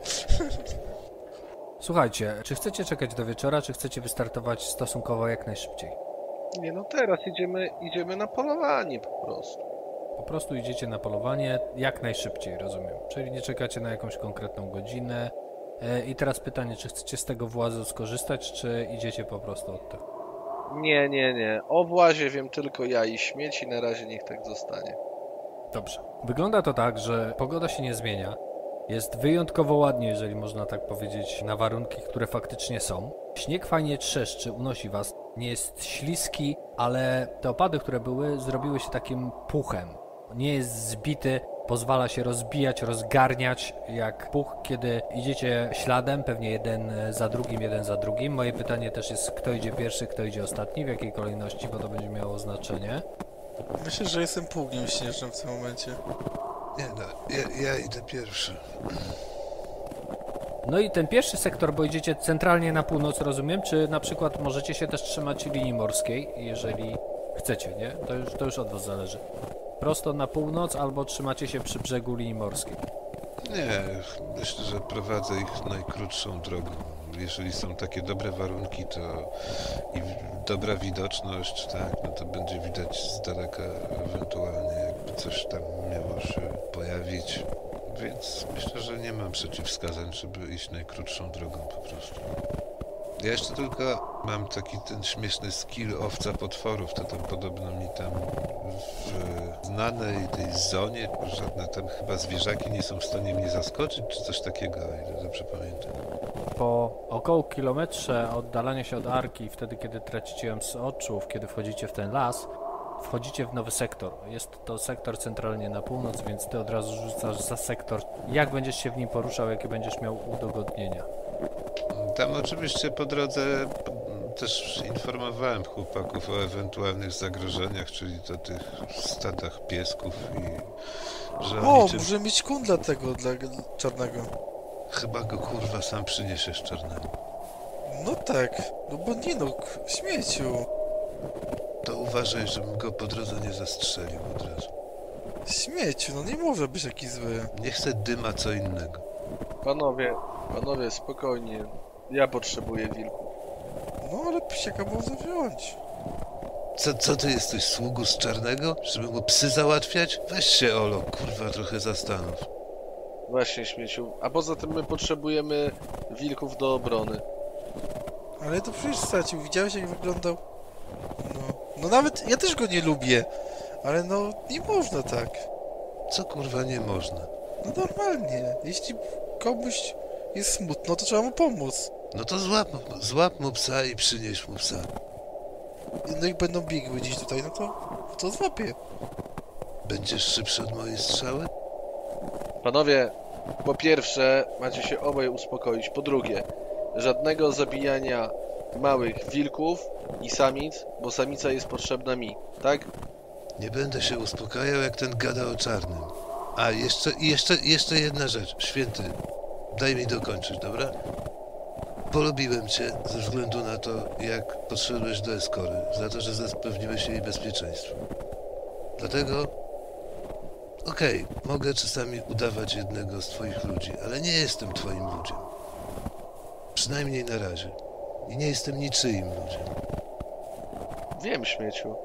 Słuchajcie, czy chcecie czekać do wieczora, czy chcecie wystartować stosunkowo jak najszybciej? Nie no, teraz idziemy, idziemy na polowanie po prostu. Po prostu idziecie na polowanie jak najszybciej, rozumiem. Czyli nie czekacie na jakąś konkretną godzinę. E, I teraz pytanie, czy chcecie z tego włazu skorzystać, czy idziecie po prostu od tego? Nie, nie, nie. O włazie wiem tylko ja i śmieci, na razie niech tak zostanie. Dobrze. Wygląda to tak, że pogoda się nie zmienia. Jest wyjątkowo ładnie, jeżeli można tak powiedzieć, na warunki, które faktycznie są. Śnieg fajnie trzeszczy, unosi was. Nie jest śliski, ale te opady, które były, zrobiły się takim puchem. Nie jest zbity, pozwala się rozbijać, rozgarniać jak puch, kiedy idziecie śladem, pewnie jeden za drugim, jeden za drugim. Moje pytanie też jest, kto idzie pierwszy, kto idzie ostatni, w jakiej kolejności, bo to będzie miało znaczenie. Myślę, że jestem pługiem śnieżnym w tym momencie. Nie no, ja, ja idę pierwszy. No i ten pierwszy sektor, bo idziecie centralnie na północ, rozumiem, czy na przykład możecie się też trzymać linii morskiej, jeżeli chcecie, nie? To już, to już od was zależy. Prosto na północ, albo trzymacie się przy brzegu linii morskiej. Nie, myślę, że prowadzę ich najkrótszą drogą. Jeżeli są takie dobre warunki, to i dobra widoczność, tak, no to będzie widać z daleka ewentualnie, jakby coś tam miało się pojawić. Więc myślę, że nie mam przeciwwskazań, żeby iść najkrótszą drogą po prostu. Ja jeszcze tylko mam taki ten śmieszny skill owca potworów, to tam podobno mi tam w znanej tej zonie żadne tam chyba zwierzaki nie są w stanie mnie zaskoczyć, czy coś takiego, o ile dobrze pamiętam. Po około kilometrze oddalania się od Arki, wtedy kiedy tracicie ją z oczu, kiedy wchodzicie w ten las, wchodzicie w nowy sektor. Jest to sektor centralnie na północ, więc ty od razu rzucasz za sektor. Jak będziesz się w nim poruszał, jakie będziesz miał udogodnienia? Tam oczywiście po drodze też informowałem chłopaków o ewentualnych zagrożeniach, czyli to tych stadach piesków i że O, oni czym... może mieć kundla tego dla czarnego. Chyba go kurwa sam przyniesiesz czarnemu. No tak, no bo nie no, k- śmieciu. to uważaj, żebym go po drodze nie zastrzelił od razu. Śmieciu, no nie może być taki zły. Nie chcę dyma co innego. Panowie, panowie, spokojnie. Ja potrzebuję wilków. No ale psiaka można wziąć. Co, co ty jesteś, sługu z czarnego? Żeby mu psy załatwiać? Weź się, Olo, kurwa, trochę zastanów. Właśnie, śmieciu. A poza tym my potrzebujemy wilków do obrony. Ale to przecież stracił, widziałeś jak wyglądał? No, no nawet, ja też go nie lubię. Ale no, nie można tak. Co kurwa nie można? No normalnie, jeśli komuś jest smutno, to trzeba mu pomóc. No to złap, mu- złap mu psa i przynieś mu psa. No jak będą biegły gdzieś tutaj, no to, to złapię. Będziesz szybszy od mojej strzały? Panowie, po pierwsze, macie się obaj uspokoić. Po drugie, żadnego zabijania małych wilków i samic, bo samica jest potrzebna mi, tak? Nie będę się uspokajał, jak ten gada o czarnym. A, jeszcze, i jeszcze, jeszcze jedna rzecz. Święty, daj mi dokończyć, dobra? Polubiłem cię ze względu na to, jak podszedłeś do Eskory, za to, że zapewniłeś jej bezpieczeństwo. Dlatego, okej, mogę czasami udawać jednego z twoich ludzi, ale nie jestem twoim ludziem. Przynajmniej na razie. I nie jestem niczyim ludziem. Wiem, śmieciu.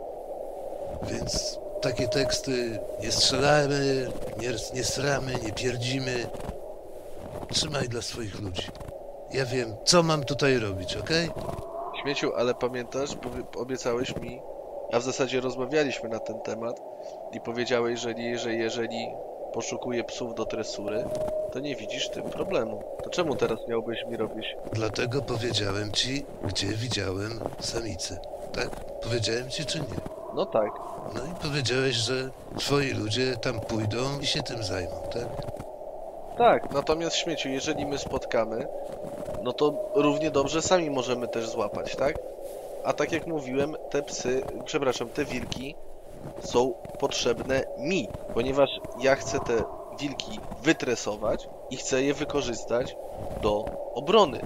Więc takie teksty, nie strzelamy, nie, nie sramy, nie pierdzimy. Trzymaj dla swoich ludzi. Ja wiem, co mam tutaj robić, okej? Śmieciu, ale pamiętasz, bo obiecałeś mi, a w zasadzie rozmawialiśmy na ten temat i powiedziałeś, że, nie, że jeżeli poszukuję psów do tresury, to nie widzisz w tym problemu. To czemu teraz miałbyś mi robić? Dlatego powiedziałem ci, gdzie widziałem samicę. Tak? Powiedziałem ci, czy nie? No tak. No i powiedziałeś, że twoi ludzie tam pójdą i się tym zajmą, tak? Tak, natomiast śmieciu, jeżeli my spotkamy, no to równie dobrze sami możemy też złapać, tak? A tak jak mówiłem, te psy, przepraszam, te wilki są potrzebne mi, ponieważ ja chcę te wilki wytresować i chcę je wykorzystać do obrony.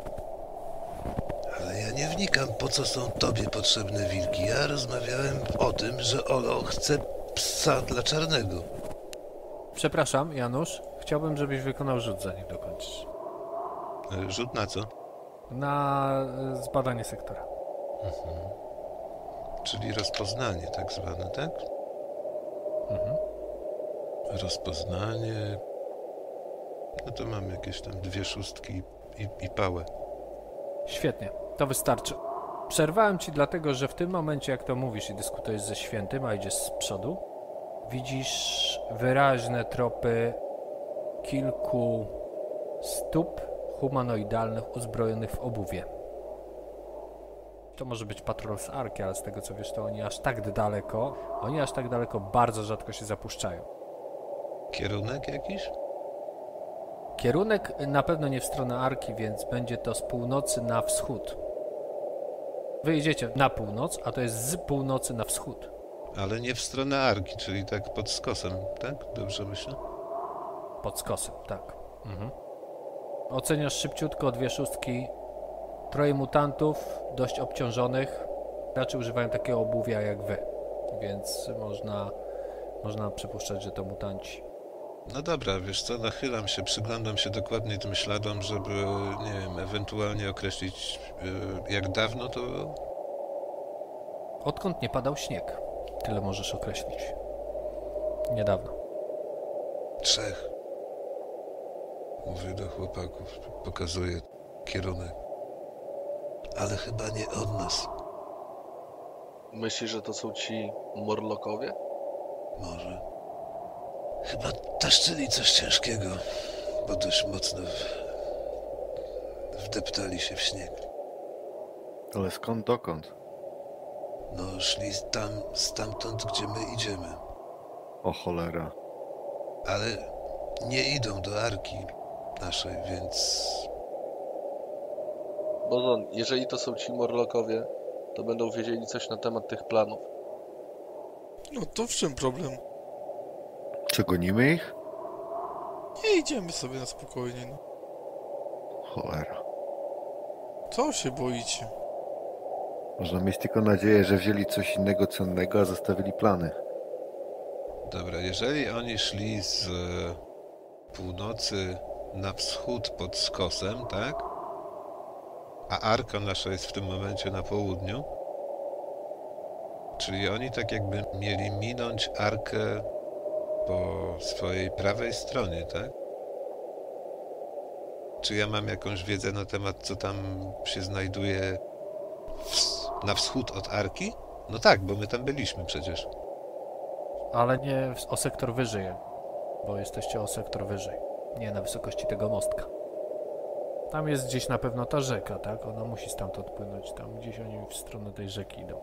Ale ja nie wnikam, po co są tobie potrzebne wilki. Ja rozmawiałem o tym, że Olo chce psa dla czarnego. Przepraszam, Janusz. Chciałbym, żebyś wykonał rzut, zanim dokończysz. Rzut na co? Na e, zbadanie sektora. Mhm. Czyli rozpoznanie tak zwane, tak? Mhm. Rozpoznanie... No to mam jakieś tam dwie szóstki i, i pałę. Świetnie, to wystarczy. Przerwałem ci dlatego, że w tym momencie, jak to mówisz i dyskutujesz ze świętym, a idziesz z przodu, widzisz wyraźne tropy kilku stóp humanoidalnych uzbrojonych w obuwie. To może być patrol z Arki, ale z tego co wiesz, to oni aż tak daleko, oni aż tak daleko bardzo rzadko się zapuszczają. Kierunek jakiś? Kierunek na pewno nie w stronę Arki, więc będzie to z północy na wschód. Wy idziecie na północ, a to jest z północy na wschód. Ale nie w stronę Arki, czyli tak pod skosem, tak? Dobrze myślę? Pod skosem, tak. Mhm. Oceniasz szybciutko dwie szóstki. Troje mutantów, dość obciążonych. Raczej używają takiego obuwia jak wy. Więc można, można przypuszczać, że to mutanci. No dobra, wiesz co, nachylam się, przyglądam się dokładnie tym śladom, żeby, nie wiem, ewentualnie określić, yy, jak dawno to było? Odkąd nie padał śnieg? Tyle możesz określić. Niedawno. Trzech. Mówię do chłopaków, pokazuję kierunek. Ale chyba nie od nas. Myślisz, że to są ci Morlockowie? Może. Chyba taszczyli coś ciężkiego, bo dość mocno w... wdeptali się w śnieg. Ale skąd, dokąd? No, szli tam, stamtąd, gdzie my idziemy. O cholera. Ale nie idą do Arki naszej, więc... Bozon, jeżeli to są ci Morlockowie, to będą wiedzieli coś na temat tych planów. No to w czym problem? Czy gonimy ich? Nie idziemy sobie na spokojnie. No. Cholera. Co się boicie? Można mieć tylko nadzieję, że wzięli coś innego cennego, a zostawili plany. Dobra, jeżeli oni szli z północy na wschód pod skosem, tak? A arka nasza jest w tym momencie na południu. Czyli oni tak jakby mieli minąć arkę po swojej prawej stronie, tak? Czy ja mam jakąś wiedzę na temat, co tam się znajduje w, na wschód od arki? No tak, bo my tam byliśmy przecież. Ale nie o sektor wyżej, bo jesteście o sektor wyżej. Nie na wysokości tego mostka. Tam jest gdzieś na pewno ta rzeka, tak? Ona musi stamtąd płynąć. Tam gdzieś oni w stronę tej rzeki idą.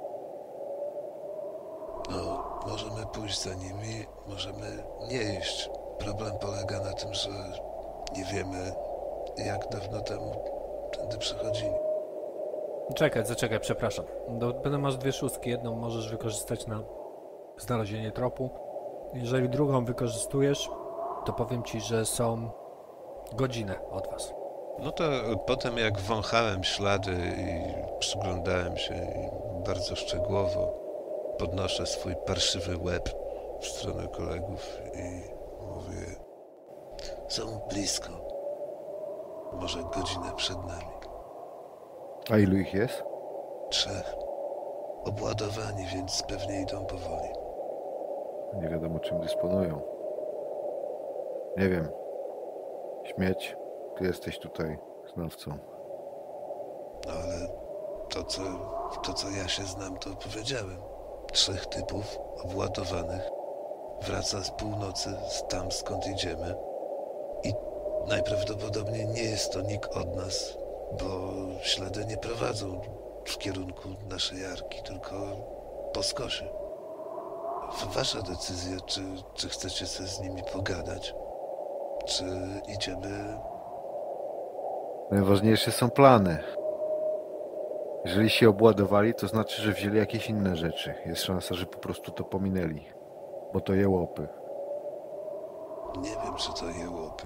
No, możemy pójść za nimi, możemy nie iść. Problem polega na tym, że nie wiemy, jak dawno temu tędy przechodzili. Czekaj, zaczekaj, przepraszam. Do, będę masz dwie szóstki. Jedną możesz wykorzystać na znalezienie tropu. Jeżeli drugą wykorzystujesz, to powiem ci, że są godzinę od was. No to potem jak wąchałem ślady i przyglądałem się i bardzo szczegółowo, podnoszę swój parszywy łeb w stronę kolegów i mówię: są blisko. Może godzinę przed nami. A ilu ich jest? Trzech. Obładowani, więc pewnie idą powoli. Nie wiadomo, czym dysponują. Nie wiem. Śmieć, ty jesteś tutaj znawcą. No ale to co, to, co ja się znam, to powiedziałem. Trzech typów obładowanych wraca z północy, z tam skąd idziemy. I najprawdopodobniej nie jest to nikt od nas, bo ślady nie prowadzą w kierunku naszej arki, tylko po skosie. Wasza decyzja, czy, czy chcecie sobie z nimi pogadać, czy idziemy... Najważniejsze są plany. Jeżeli się obładowali, to znaczy, że wzięli jakieś inne rzeczy. Jest szansa, że po prostu to pominęli. Bo to jełopy. Nie wiem, czy to jełopy.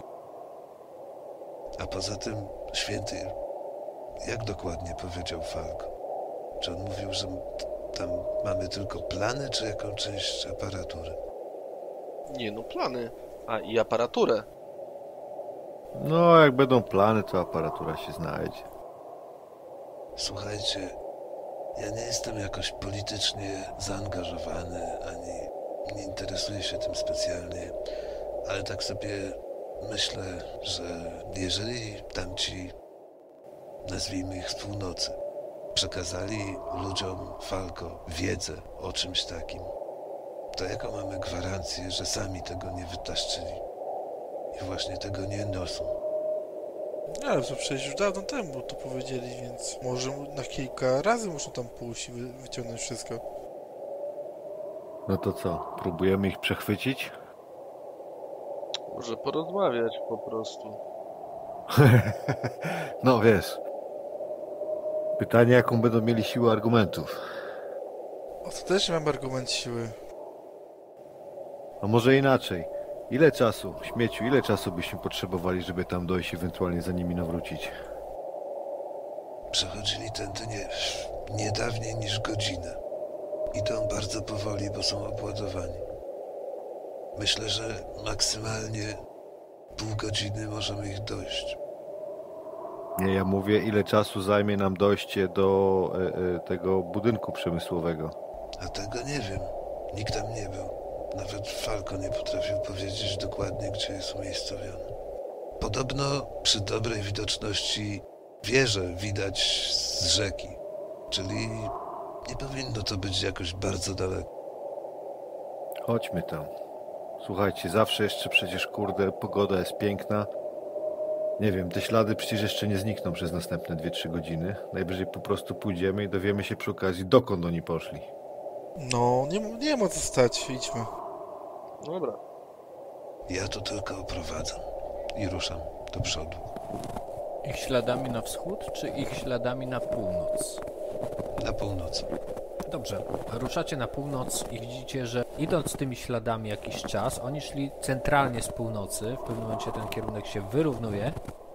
A poza tym, święty, jak dokładnie powiedział Falko? Czy on mówił, że tam mamy tylko plany, czy jakąś część aparatury? Nie no, plany. A i aparaturę. No, jak będą plany, to aparatura się znajdzie. Słuchajcie, ja nie jestem jakoś politycznie zaangażowany, ani nie interesuję się tym specjalnie, ale tak sobie myślę, że jeżeli tamci, nazwijmy ich z północy, przekazali ludziom Falco wiedzę o czymś takim, to jaką mamy gwarancję, że sami tego nie wytaszczyli i właśnie tego nie niosą? Ale to przecież już dawno temu to powiedzieli, więc może na kilka razy muszą tam pójść i wy- wyciągnąć wszystko. No to co? Próbujemy ich przechwycić? Może porozmawiać po prostu. No wiesz. Pytanie, jaką będą mieli siłę argumentów. Ostatecznie mam argument siły. A może inaczej. Ile czasu, śmieciu, ile czasu byśmy potrzebowali, żeby tam dojść, ewentualnie za nimi nawrócić? Przechodzili tędy nie, nie dawniej niż godzinę. Idą bardzo powoli, bo są obładowani. Myślę, że maksymalnie pół godziny możemy ich dojść. Nie, ja mówię, ile czasu zajmie nam dojście do e, e, tego budynku przemysłowego. A tego nie wiem. Nikt tam nie był. Nawet Falco nie potrafił powiedzieć dokładnie, gdzie jest umiejscowiony. Podobno przy dobrej widoczności wieżę widać z rzeki, czyli nie powinno to być jakoś bardzo daleko. Chodźmy tam. Słuchajcie, zawsze jeszcze przecież, kurde, pogoda jest piękna. Nie wiem, te ślady przecież jeszcze nie znikną przez następne dwie trzy godziny. Najwyżej po prostu pójdziemy i dowiemy się przy okazji, dokąd oni poszli. No, nie, nie ma co stać, idźmy. Dobra. Ja tu tylko oprowadzam i ruszam do przodu. Ich śladami na wschód, czy ich śladami na północ? Na północ. Dobrze, ruszacie na północ i widzicie, że idąc tymi śladami jakiś czas, oni szli centralnie z północy, w pewnym momencie ten kierunek się wyrównuje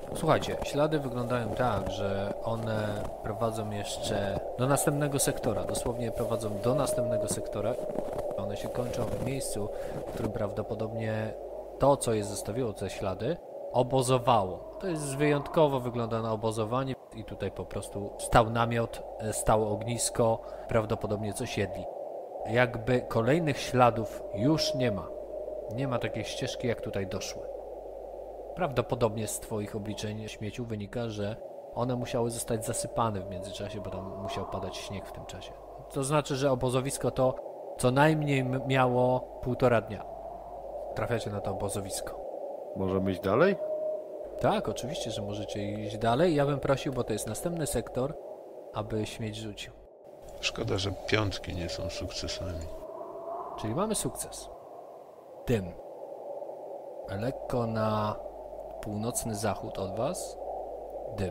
Słuchajcie, ślady wyglądają tak, że one prowadzą jeszcze do następnego sektora. Dosłownie prowadzą do następnego sektora. One się kończą w miejscu, w którym prawdopodobnie to, co je zostawiło, te ślady, obozowało. To jest wyjątkowo wygląda na obozowanie i tutaj po prostu stał namiot, stało ognisko, prawdopodobnie coś jedli. Jakby kolejnych śladów już nie ma. Nie ma takiej ścieżki, jak tutaj doszły. Prawdopodobnie z twoich obliczeń śmieciu wynika, że one musiały zostać zasypane w międzyczasie, bo tam musiał padać śnieg w tym czasie. To znaczy, że obozowisko to co najmniej miało półtora dnia. Trafiacie na to obozowisko. Możemy iść dalej? Tak, oczywiście, że możecie iść dalej. Ja bym prosił, bo to jest następny sektor, aby śmieć rzucił. Szkoda, że piątki nie są sukcesami. Czyli mamy sukces. Dym. Lekko na północny zachód od was. Dym.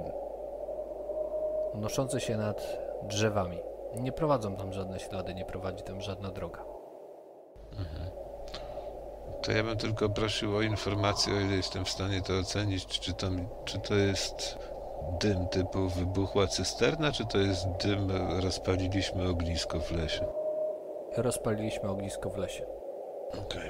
Unoszący się nad drzewami. Nie prowadzą tam żadne ślady, nie prowadzi tam żadna droga. Mhm. To ja bym tylko prosił o informację, o ile jestem w stanie to ocenić, czy to, czy to jest dym typu wybuchła cysterna, czy to jest dym, rozpaliliśmy ognisko w lesie. Rozpaliliśmy ognisko w lesie. Okej. Okay.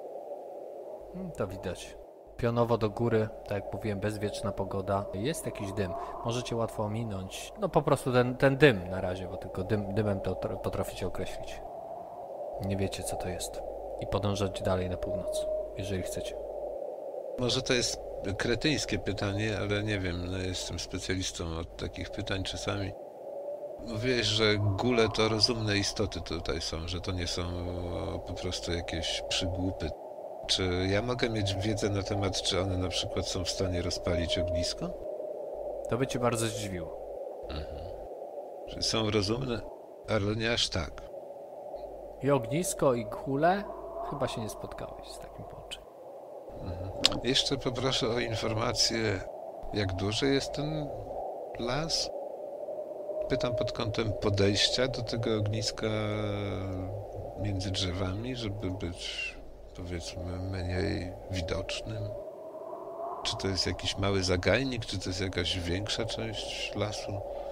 To widać. Pionowo do góry, tak jak mówiłem, bezwieczna pogoda. Jest jakiś dym. Możecie łatwo ominąć. No po prostu ten, ten dym na razie, bo tylko dym, dymem to potraficie określić. Nie wiecie, co to jest. I podążać dalej na północ, jeżeli chcecie. Może to jest kretyńskie pytanie, ale nie wiem, no jestem specjalistą od takich pytań czasami. Mówiłeś, że góle to rozumne istoty tutaj są, że to nie są po prostu jakieś przygłupy. Czy ja mogę mieć wiedzę na temat, czy one na przykład są w stanie rozpalić ognisko? To by cię bardzo zdziwiło. Mhm. Że są rozumne, ale nie aż tak. I ognisko, i kule? Chyba się nie spotkałeś z takim połączeniem. Mhm. Jeszcze poproszę o informację, jak duży jest ten las? Pytam pod kątem podejścia do tego ogniska między drzewami, żeby być, powiedzmy, mniej widocznym. Czy to jest jakiś mały zagajnik, czy to jest jakaś większa część lasu?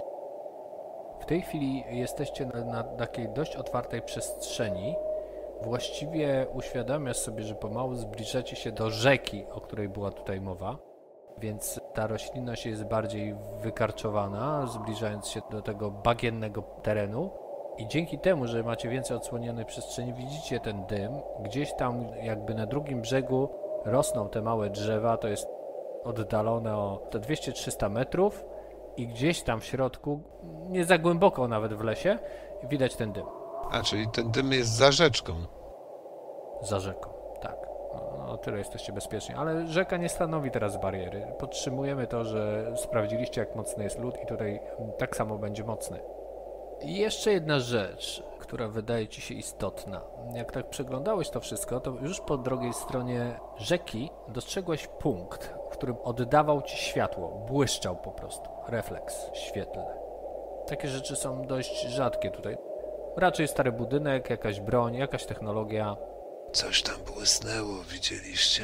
W tej chwili jesteście na, na takiej dość otwartej przestrzeni. Właściwie uświadamiasz sobie, że pomału zbliżacie się do rzeki, o której była tutaj mowa, więc ta roślinność jest bardziej wykarczowana, zbliżając się do tego bagiennego terenu. I dzięki temu, że macie więcej odsłonionej przestrzeni, widzicie ten dym. Gdzieś tam jakby na drugim brzegu rosną te małe drzewa, to jest oddalone o te dwieście trzysta metrów i gdzieś tam w środku, nie za głęboko nawet w lesie, widać ten dym. A, czyli ten dym jest za rzeczką. Za rzeką, tak. No, o tyle jesteście bezpieczni, ale rzeka nie stanowi teraz bariery. Podtrzymujemy to, że sprawdziliście, jak mocny jest lód i tutaj tak samo będzie mocny. I jeszcze jedna rzecz, która wydaje ci się istotna. Jak tak przeglądałeś to wszystko, to już po drugiej stronie rzeki dostrzegłeś punkt, w którym oddawał ci światło, błyszczał po prostu, refleks świetlny. Takie rzeczy są dość rzadkie tutaj. Raczej stary budynek, jakaś broń, jakaś technologia. Coś tam błysnęło, widzieliście?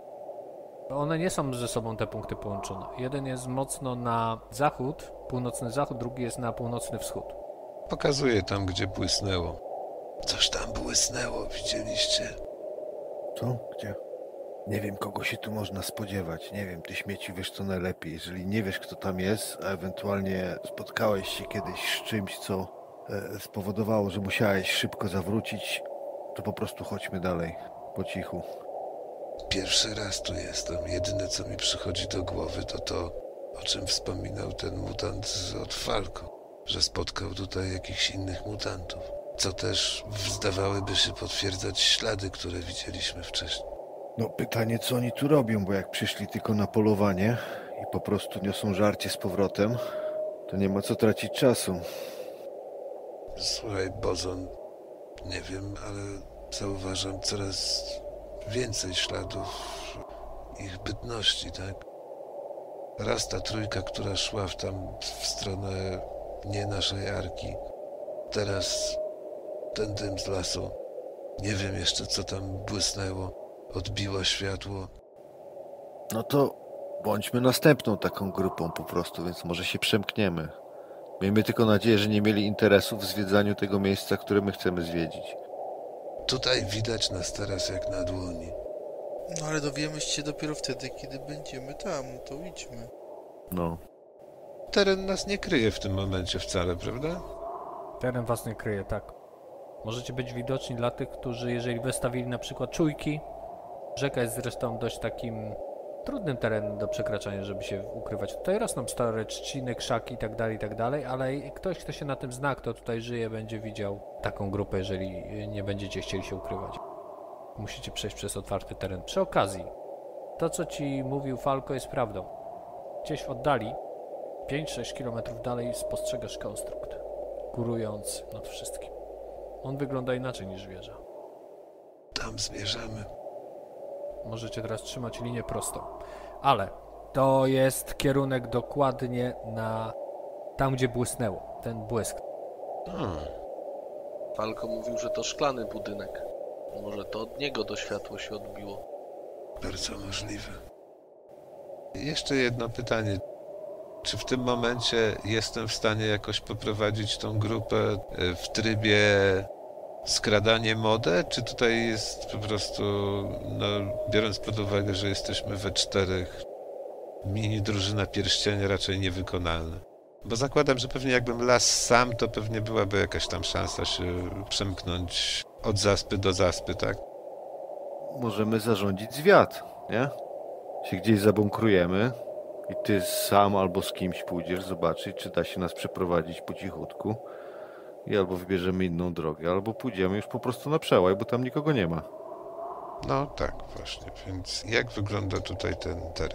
One nie są ze sobą te punkty połączone. Jeden jest mocno na zachód, północny zachód, drugi jest na północny wschód. Pokazuję tam, gdzie błysnęło. Coś tam błysnęło, widzieliście? Co? Gdzie? Nie wiem, kogo się tu można spodziewać. Nie wiem, ty śmieci wiesz co najlepiej. Jeżeli nie wiesz, kto tam jest, a ewentualnie spotkałeś się kiedyś z czymś, co e, spowodowało, że musiałeś szybko zawrócić, to po prostu chodźmy dalej, po cichu. Pierwszy raz tu jestem. Jedyne, co mi przychodzi do głowy, to to, o czym wspominał ten mutant od Falco, że spotkał tutaj jakichś innych mutantów, co też zdawałyby się potwierdzać ślady, które widzieliśmy wcześniej. No pytanie, co oni tu robią, bo jak przyszli tylko na polowanie i po prostu niosą żarcie z powrotem, to nie ma co tracić czasu. Słuchaj, Bozon, nie wiem, ale zauważam coraz więcej śladów ich bytności, tak? Raz ta trójka, która szła w tam w stronę nie naszej arki, teraz ten dym z lasu. Nie wiem jeszcze, co tam błysnęło, odbiło światło. No to bądźmy następną taką grupą po prostu, więc może się przemkniemy. Miejmy tylko nadzieję, że nie mieli interesu w zwiedzaniu tego miejsca, które my chcemy zwiedzić. Tutaj widać nas teraz jak na dłoni. No ale dowiemy się dopiero wtedy, kiedy będziemy tam, to idźmy. No. Teren nas nie kryje w tym momencie wcale, prawda? Teren was nie kryje, tak. Możecie być widoczni dla tych, którzy jeżeli wystawili na przykład czujki. Rzeka jest zresztą dość takim trudnym terenem do przekraczania, żeby się ukrywać. Tutaj rosną stare trzciny, krzaki i tak dalej, i tak dalej, ale ktoś, kto się na tym zna, kto tutaj żyje, będzie widział taką grupę, jeżeli nie będziecie chcieli się ukrywać. Musicie przejść przez otwarty teren. Przy okazji, to co ci mówił Falco jest prawdą. Gdzieś w oddali, pięć sześć kilometrów dalej, spostrzegasz konstrukt, górując nad wszystkim. On wygląda inaczej niż wieża. Tam zmierzamy. Możecie teraz trzymać linię prostą. Ale to jest kierunek dokładnie na tam, gdzie błysnęło. Ten błysk. Hmm. Falco mówił, że to szklany budynek. Może to od niego to światło się odbiło. Bardzo możliwe. Jeszcze jedno pytanie. Czy w tym momencie jestem w stanie jakoś poprowadzić tą grupę w trybie skradanie modę, czy tutaj jest po prostu, no, biorąc pod uwagę, że jesteśmy we czterech, mini drużyna pierścienia raczej niewykonalna? Bo zakładam, że pewnie jakbym las sam, to pewnie byłaby jakaś tam szansa się przemknąć od zaspy do zaspy, tak? Możemy zarządzić zwiat, nie? Się gdzieś zabunkrujemy i ty sam albo z kimś pójdziesz zobaczyć, czy da się nas przeprowadzić po cichutku i albo wybierzemy inną drogę, albo pójdziemy już po prostu na przełaj, bo tam nikogo nie ma. No tak, właśnie. Więc jak wygląda tutaj ten teren?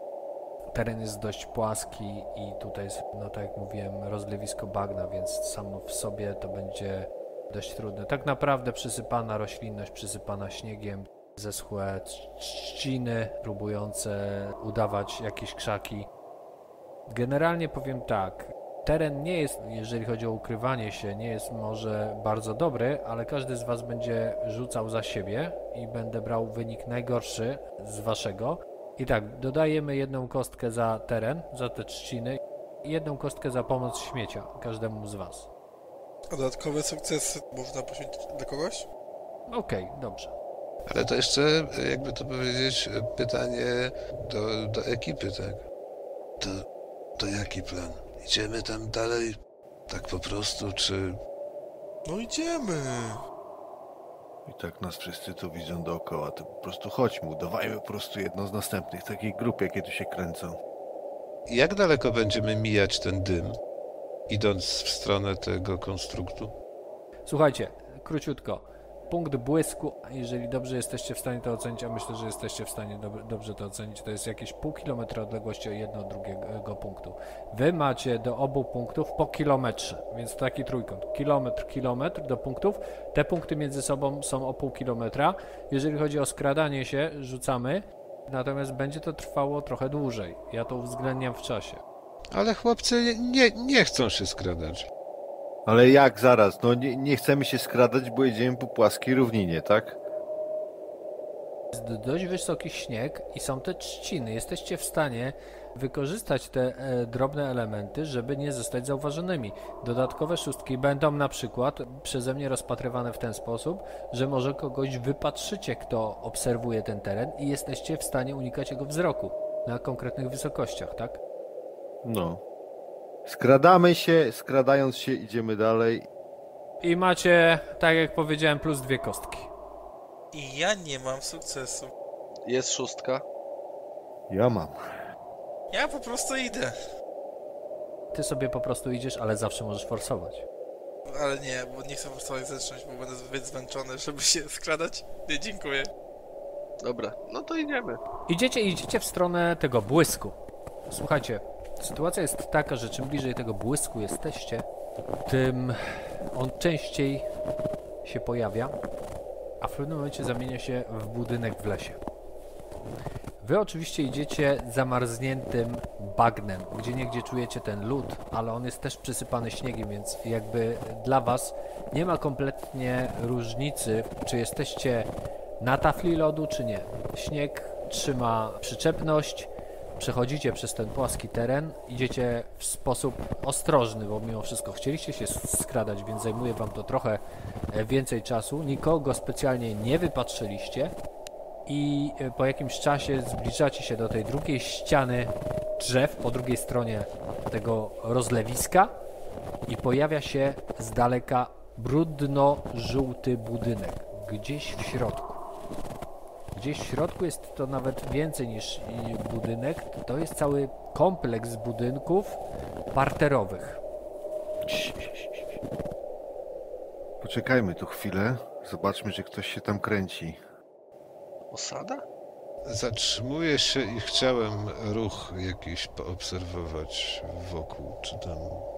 Teren jest dość płaski i tutaj jest, no tak jak mówiłem, rozlewisko bagna, więc samo w sobie to będzie dość trudne. Tak naprawdę przysypana roślinność, przysypana śniegiem, zeschłe trzciny próbujące udawać jakieś krzaki. Generalnie powiem tak, teren nie jest, jeżeli chodzi o ukrywanie się, nie jest może bardzo dobry, ale każdy z was będzie rzucał za siebie i będę brał wynik najgorszy z waszego. I tak, dodajemy jedną kostkę za teren, za te trzciny i jedną kostkę za pomoc śmiecia każdemu z was. A dodatkowe sukcesy można poświęcić dla kogoś? Okej, okay, dobrze. Ale to jeszcze, jakby to powiedzieć, pytanie do, do ekipy, tak? To, to jaki plan? Idziemy tam dalej tak po prostu, czy... No idziemy! I tak nas wszyscy tu widzą dookoła, to po prostu chodźmy, udawajmy po prostu jedno z następnych, takiej grupy, jakie tu się kręcą. Jak daleko będziemy mijać ten dym, idąc w stronę tego konstruktu? Słuchajcie, króciutko. Punkt błysku, jeżeli dobrze jesteście w stanie to ocenić, a myślę, że jesteście w stanie dob dobrze to ocenić, to jest jakieś pół kilometra odległości od jednego od drugiego punktu. Wy macie do obu punktów po kilometrze, więc taki trójkąt. Kilometr, kilometr do punktów. Te punkty między sobą są o pół kilometra. Jeżeli chodzi o skradanie się, rzucamy, natomiast będzie to trwało trochę dłużej. Ja to uwzględniam w czasie. Ale chłopcy nie, nie chcą się skradać. Ale jak zaraz? No nie, nie chcemy się skradać, bo jedziemy po płaskiej równinie, tak? Jest dość wysoki śnieg i są te trzciny. Jesteście w stanie wykorzystać te e, drobne elementy, żeby nie zostać zauważonymi. Dodatkowe szóstki będą na przykład przeze mnie rozpatrywane w ten sposób, że może kogoś wypatrzycie, kto obserwuje ten teren i jesteście w stanie unikać jego wzroku na konkretnych wysokościach, tak? No. Skradamy się, skradając się idziemy dalej. I macie, tak jak powiedziałem, plus dwie kostki. I ja nie mam sukcesu. Jest szóstka. Ja mam. Ja po prostu idę. Ty sobie po prostu idziesz, ale zawsze możesz forsować. Ale nie, bo nie chcę forsować zacząć, bo będę zbyt zmęczony, żeby się skradać. Nie, dziękuję. Dobra, no to idziemy. Idziecie, idziecie w stronę tego błysku. Słuchajcie, sytuacja jest taka, że czym bliżej tego błysku jesteście, tym on częściej się pojawia, a w pewnym momencie zamienia się w budynek w lesie. Wy oczywiście idziecie zamarzniętym bagnem, gdzie niegdzie czujecie ten lód, ale on jest też przysypany śniegiem, więc jakby dla was nie ma kompletnie różnicy, czy jesteście na tafli lodu, czy nie. Śnieg trzyma przyczepność, przechodzicie przez ten płaski teren, idziecie w sposób ostrożny, bo mimo wszystko chcieliście się skradać, więc zajmuje wam to trochę więcej czasu. Nikogo specjalnie nie wypatrzyliście i po jakimś czasie zbliżacie się do tej drugiej ściany drzew, po drugiej stronie tego rozlewiska i pojawia się z daleka brudno-żółty budynek, gdzieś w środku. Gdzieś w środku jest to nawet więcej niż budynek, to jest cały kompleks budynków parterowych. Poczekajmy tu chwilę, zobaczmy, czy ktoś się tam kręci. Osada? Zatrzymuję się i chciałem ruch jakiś poobserwować wokół, czy tam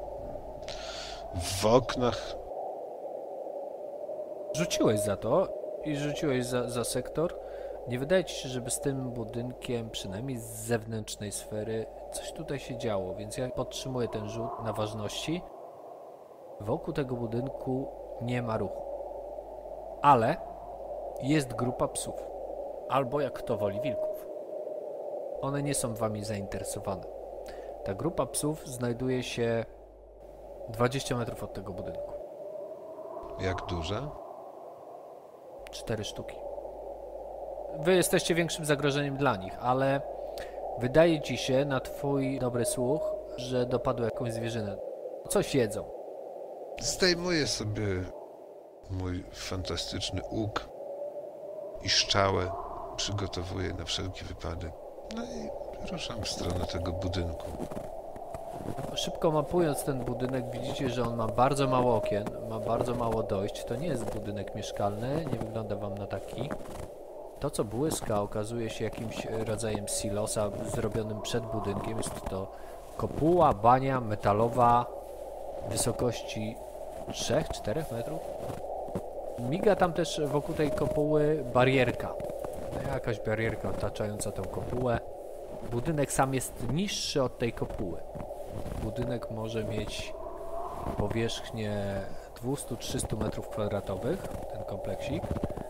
w oknach. Rzuciłeś za to i rzuciłeś za, za sektor. Nie wydaje ci się, żeby z tym budynkiem, przynajmniej z zewnętrznej sfery, coś tutaj się działo, więc ja podtrzymuję ten rzut na ważności. Wokół tego budynku nie ma ruchu, ale jest grupa psów, albo jak kto woli wilków. One nie są wami zainteresowane. Ta grupa psów znajduje się dwadzieścia metrów od tego budynku. Jak duże? Cztery sztuki. Wy jesteście większym zagrożeniem dla nich, ale wydaje ci się na twój dobry słuch, że dopadło jakąś zwierzynę. Coś jedzą. Zdejmuję sobie mój fantastyczny łuk i szczałę. Przygotowuję na wszelki wypadek. No i ruszam w stronę tego budynku. Szybko mapując ten budynek, widzicie, że on ma bardzo mało okien, ma bardzo mało dojść. To nie jest budynek mieszkalny, nie wygląda wam na taki. To, co błyska, okazuje się jakimś rodzajem silosa zrobionym przed budynkiem. Jest to kopuła, bania metalowa wysokości trzech czterech metrów. Miga tam też wokół tej kopuły barierka. Jakaś barierka otaczająca tę kopułę. Budynek sam jest niższy od tej kopuły. Budynek może mieć powierzchnię dwieście do trzystu metrów kwadratowych, ten kompleksik.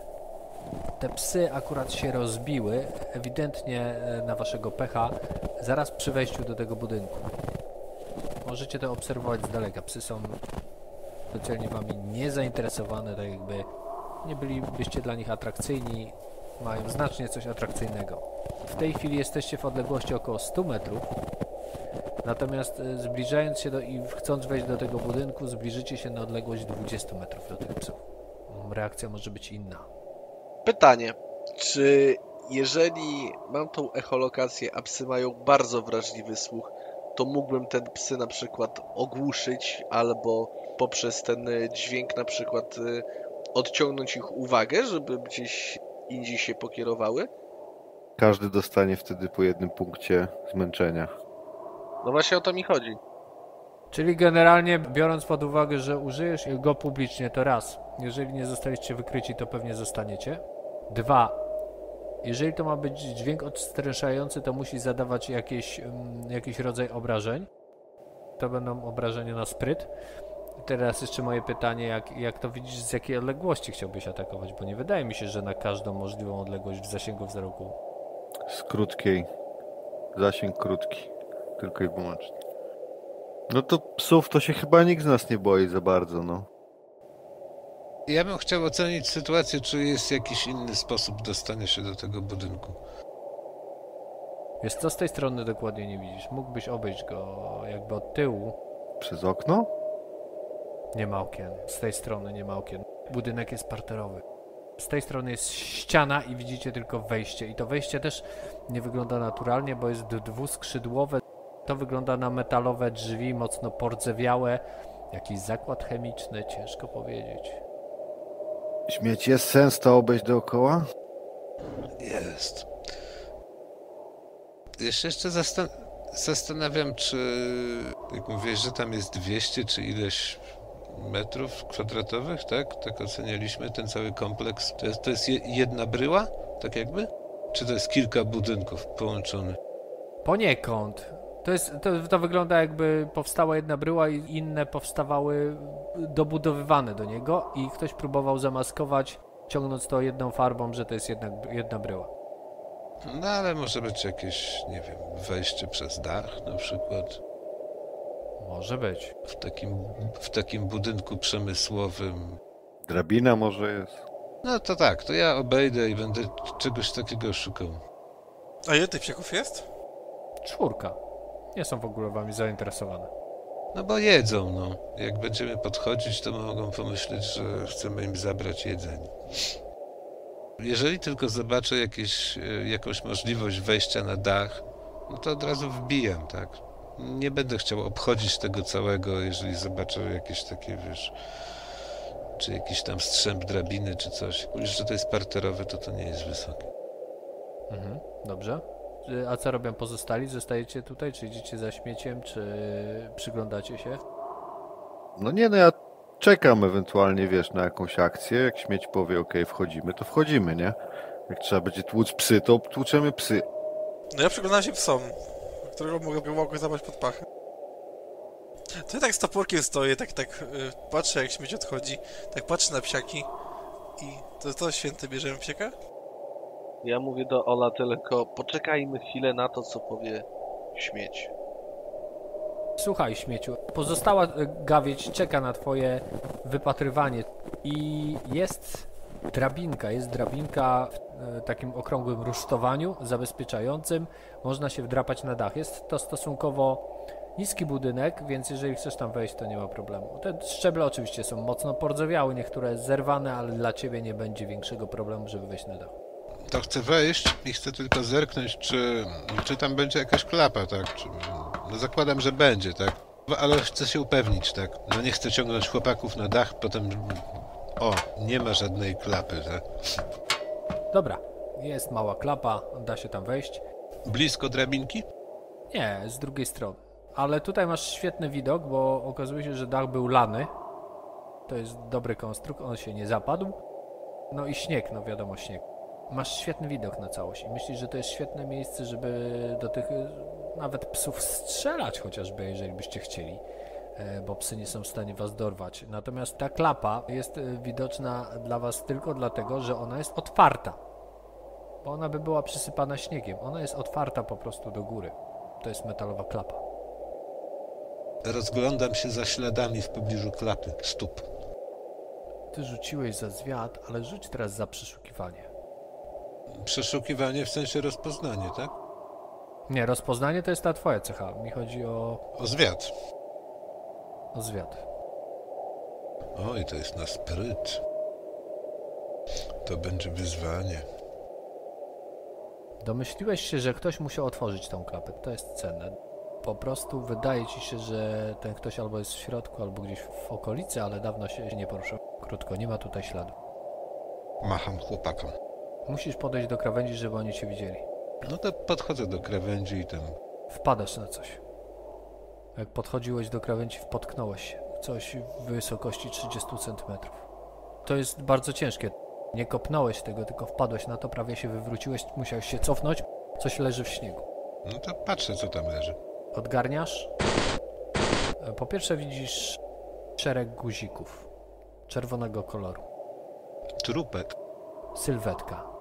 Te psy akurat się rozbiły, ewidentnie na waszego pecha, zaraz przy wejściu do tego budynku. Możecie to obserwować z daleka. Psy są specjalnie wami niezainteresowane, tak jakby nie bylibyście dla nich atrakcyjni. Mają znacznie coś atrakcyjnego. W tej chwili jesteście w odległości około stu metrów. Natomiast zbliżając się do i chcąc wejść do tego budynku, zbliżycie się na odległość dwudziestu metrów do tych psów. Reakcja może być inna. Pytanie, czy jeżeli mam tą echolokację, a psy mają bardzo wrażliwy słuch, to mógłbym te psy na przykład ogłuszyć albo poprzez ten dźwięk na przykład odciągnąć ich uwagę, żeby gdzieś indziej się pokierowały? Każdy dostanie wtedy po jednym punkcie zmęczenia. No właśnie o to mi chodzi. Czyli generalnie biorąc pod uwagę, że użyjesz go publicznie, to raz, jeżeli nie zostaliście wykryci, to pewnie zostaniecie. Dwa, jeżeli to ma być dźwięk odstręszający, to musi zadawać jakieś, um, jakiś rodzaj obrażeń. To będą obrażenia na spryt. I teraz jeszcze moje pytanie, jak, jak to widzisz, z jakiej odległości chciałbyś atakować, bo nie wydaje mi się, że na każdą możliwą odległość w zasięgu wzroku. Z krótkiej. Zasięg krótki. Tylko i wyłącznie. No to psów to się chyba nikt z nas nie boi za bardzo, no. Ja bym chciał ocenić sytuację, czy jest jakiś inny sposób dostania się do tego budynku. Wiesz co, z tej strony dokładnie nie widzisz. Mógłbyś obejść go jakby od tyłu. Przez okno? Nie ma okien. Z tej strony nie ma okien. Budynek jest parterowy. Z tej strony jest ściana i widzicie tylko wejście. I to wejście też nie wygląda naturalnie, bo jest dwuskrzydłowe. To wygląda na metalowe drzwi, mocno pordzewiałe. Jakiś zakład chemiczny, ciężko powiedzieć. Śmieć, jest sens to obejść dookoła? Jest. Ja się jeszcze zastan zastanawiam, czy jak mówisz, że tam jest dwieście czy ileś metrów kwadratowych, tak? Tak ocenialiśmy ten cały kompleks. To jest, to jest je jedna bryła, tak jakby? Czy to jest kilka budynków połączonych? Poniekąd. To, jest, to, to wygląda jakby powstała jedna bryła i inne powstawały dobudowywane do niego i ktoś próbował zamaskować, ciągnąc to jedną farbą, że to jest jedna, jedna bryła. No ale może być jakieś, nie wiem, wejście przez dach na przykład. Może być. W takim, w takim budynku przemysłowym. Drabina może jest. No to tak, to ja obejdę i będę czegoś takiego szukał. A ile tych psiaków jest? Czwórka. Nie są w ogóle wami zainteresowane. No bo jedzą, no. Jak będziemy podchodzić, to mogą pomyśleć, że chcemy im zabrać jedzenie. Jeżeli tylko zobaczę jakieś, e, jakąś możliwość wejścia na dach, no to od razu wbijam, tak? Nie będę chciał obchodzić tego całego, jeżeli zobaczę jakieś takie, wiesz, czy jakiś tam strzęp drabiny, czy coś. Już, że to jest parterowe, to to nie jest wysokie. Mhm, dobrze. Y, A co robią pozostali? Zostajecie tutaj, czy idziecie za śmieciem, czy przyglądacie się? No nie, no ja czekam ewentualnie, wiesz, na jakąś akcję. Jak śmieć powie, okej, wchodzimy, to wchodzimy, nie? Jak trzeba będzie tłuc psy, to tłuczemy psy. No ja przyglądam się psom, którego mogę, mogę zabrać pod pachę. To ja tak z toporkiem stoję, tak, tak y, patrzę jak śmieć odchodzi, tak patrzę na psiaki i to to święty bierzemy psiaka? Ja mówię do Ola tylko, poczekajmy chwilę na to, co powie śmieć. Słuchaj, śmieciu, pozostała y, gawieć czeka na twoje wypatrywanie i jest drabinka, jest drabinka w y, takim okrągłym rusztowaniu zabezpieczającym. Można się wdrapać na dach. Jest to stosunkowo niski budynek, więc jeżeli chcesz tam wejść, to nie ma problemu. Te szczeble oczywiście są mocno pordzewiałe, niektóre zerwane, ale dla ciebie nie będzie większego problemu, żeby wejść na dach. To chcę wejść i chcę tylko zerknąć, czy, czy tam będzie jakaś klapa, tak? Czy, no zakładam, że będzie, tak? Ale chcę się upewnić, tak? No nie chcę ciągnąć chłopaków na dach, potem... O, nie ma żadnej klapy, tak? Dobra, jest mała klapa, da się tam wejść. Blisko drabinki? Nie, z drugiej strony. Ale tutaj masz świetny widok, bo okazuje się, że dach był lany. To jest dobry konstrukt, on się nie zapadł. No i śnieg, no wiadomo, śnieg. Masz świetny widok na całość i myślisz, że to jest świetne miejsce, żeby do tych y, nawet psów strzelać chociażby, jeżeli byście chcieli, e, bo psy nie są w stanie was dorwać. Natomiast ta klapa jest y, widoczna dla was tylko dlatego, że ona jest otwarta. Bo ona by była przysypana śniegiem. Ona jest otwarta po prostu do góry. To jest metalowa klapa. Rozglądam się za śladami w pobliżu klapy stóp. Ty rzuciłeś za zwiat, ale rzuć teraz za przeszukiwanie. Przeszukiwanie w sensie rozpoznanie, tak? Nie, rozpoznanie to jest ta twoja cecha. Mi chodzi o, O zwiat. o zwiat. Oj, to jest na spryt. To będzie wyzwanie. Domyśliłeś się, że ktoś musiał otworzyć tą klapę. To jest cenne. Po prostu wydaje ci się, że ten ktoś albo jest w środku, albo gdzieś w okolicy, ale dawno się nie poruszał. Krótko, nie ma tutaj śladu. Macham chłopakom. Musisz podejść do krawędzi, żeby oni cię widzieli. No to podchodzę do krawędzi i tam... Wpadasz na coś. Jak podchodziłeś do krawędzi, potknąłeś się. Coś w wysokości trzydzieści centymetrów. To jest bardzo ciężkie. Nie kopnąłeś tego, tylko wpadłeś na to, prawie się wywróciłeś, musiałeś się cofnąć. Coś leży w śniegu. No to patrzę, co tam leży. Odgarniasz. Po pierwsze widzisz szereg guzików czerwonego koloru. Trupek. Sylwetka.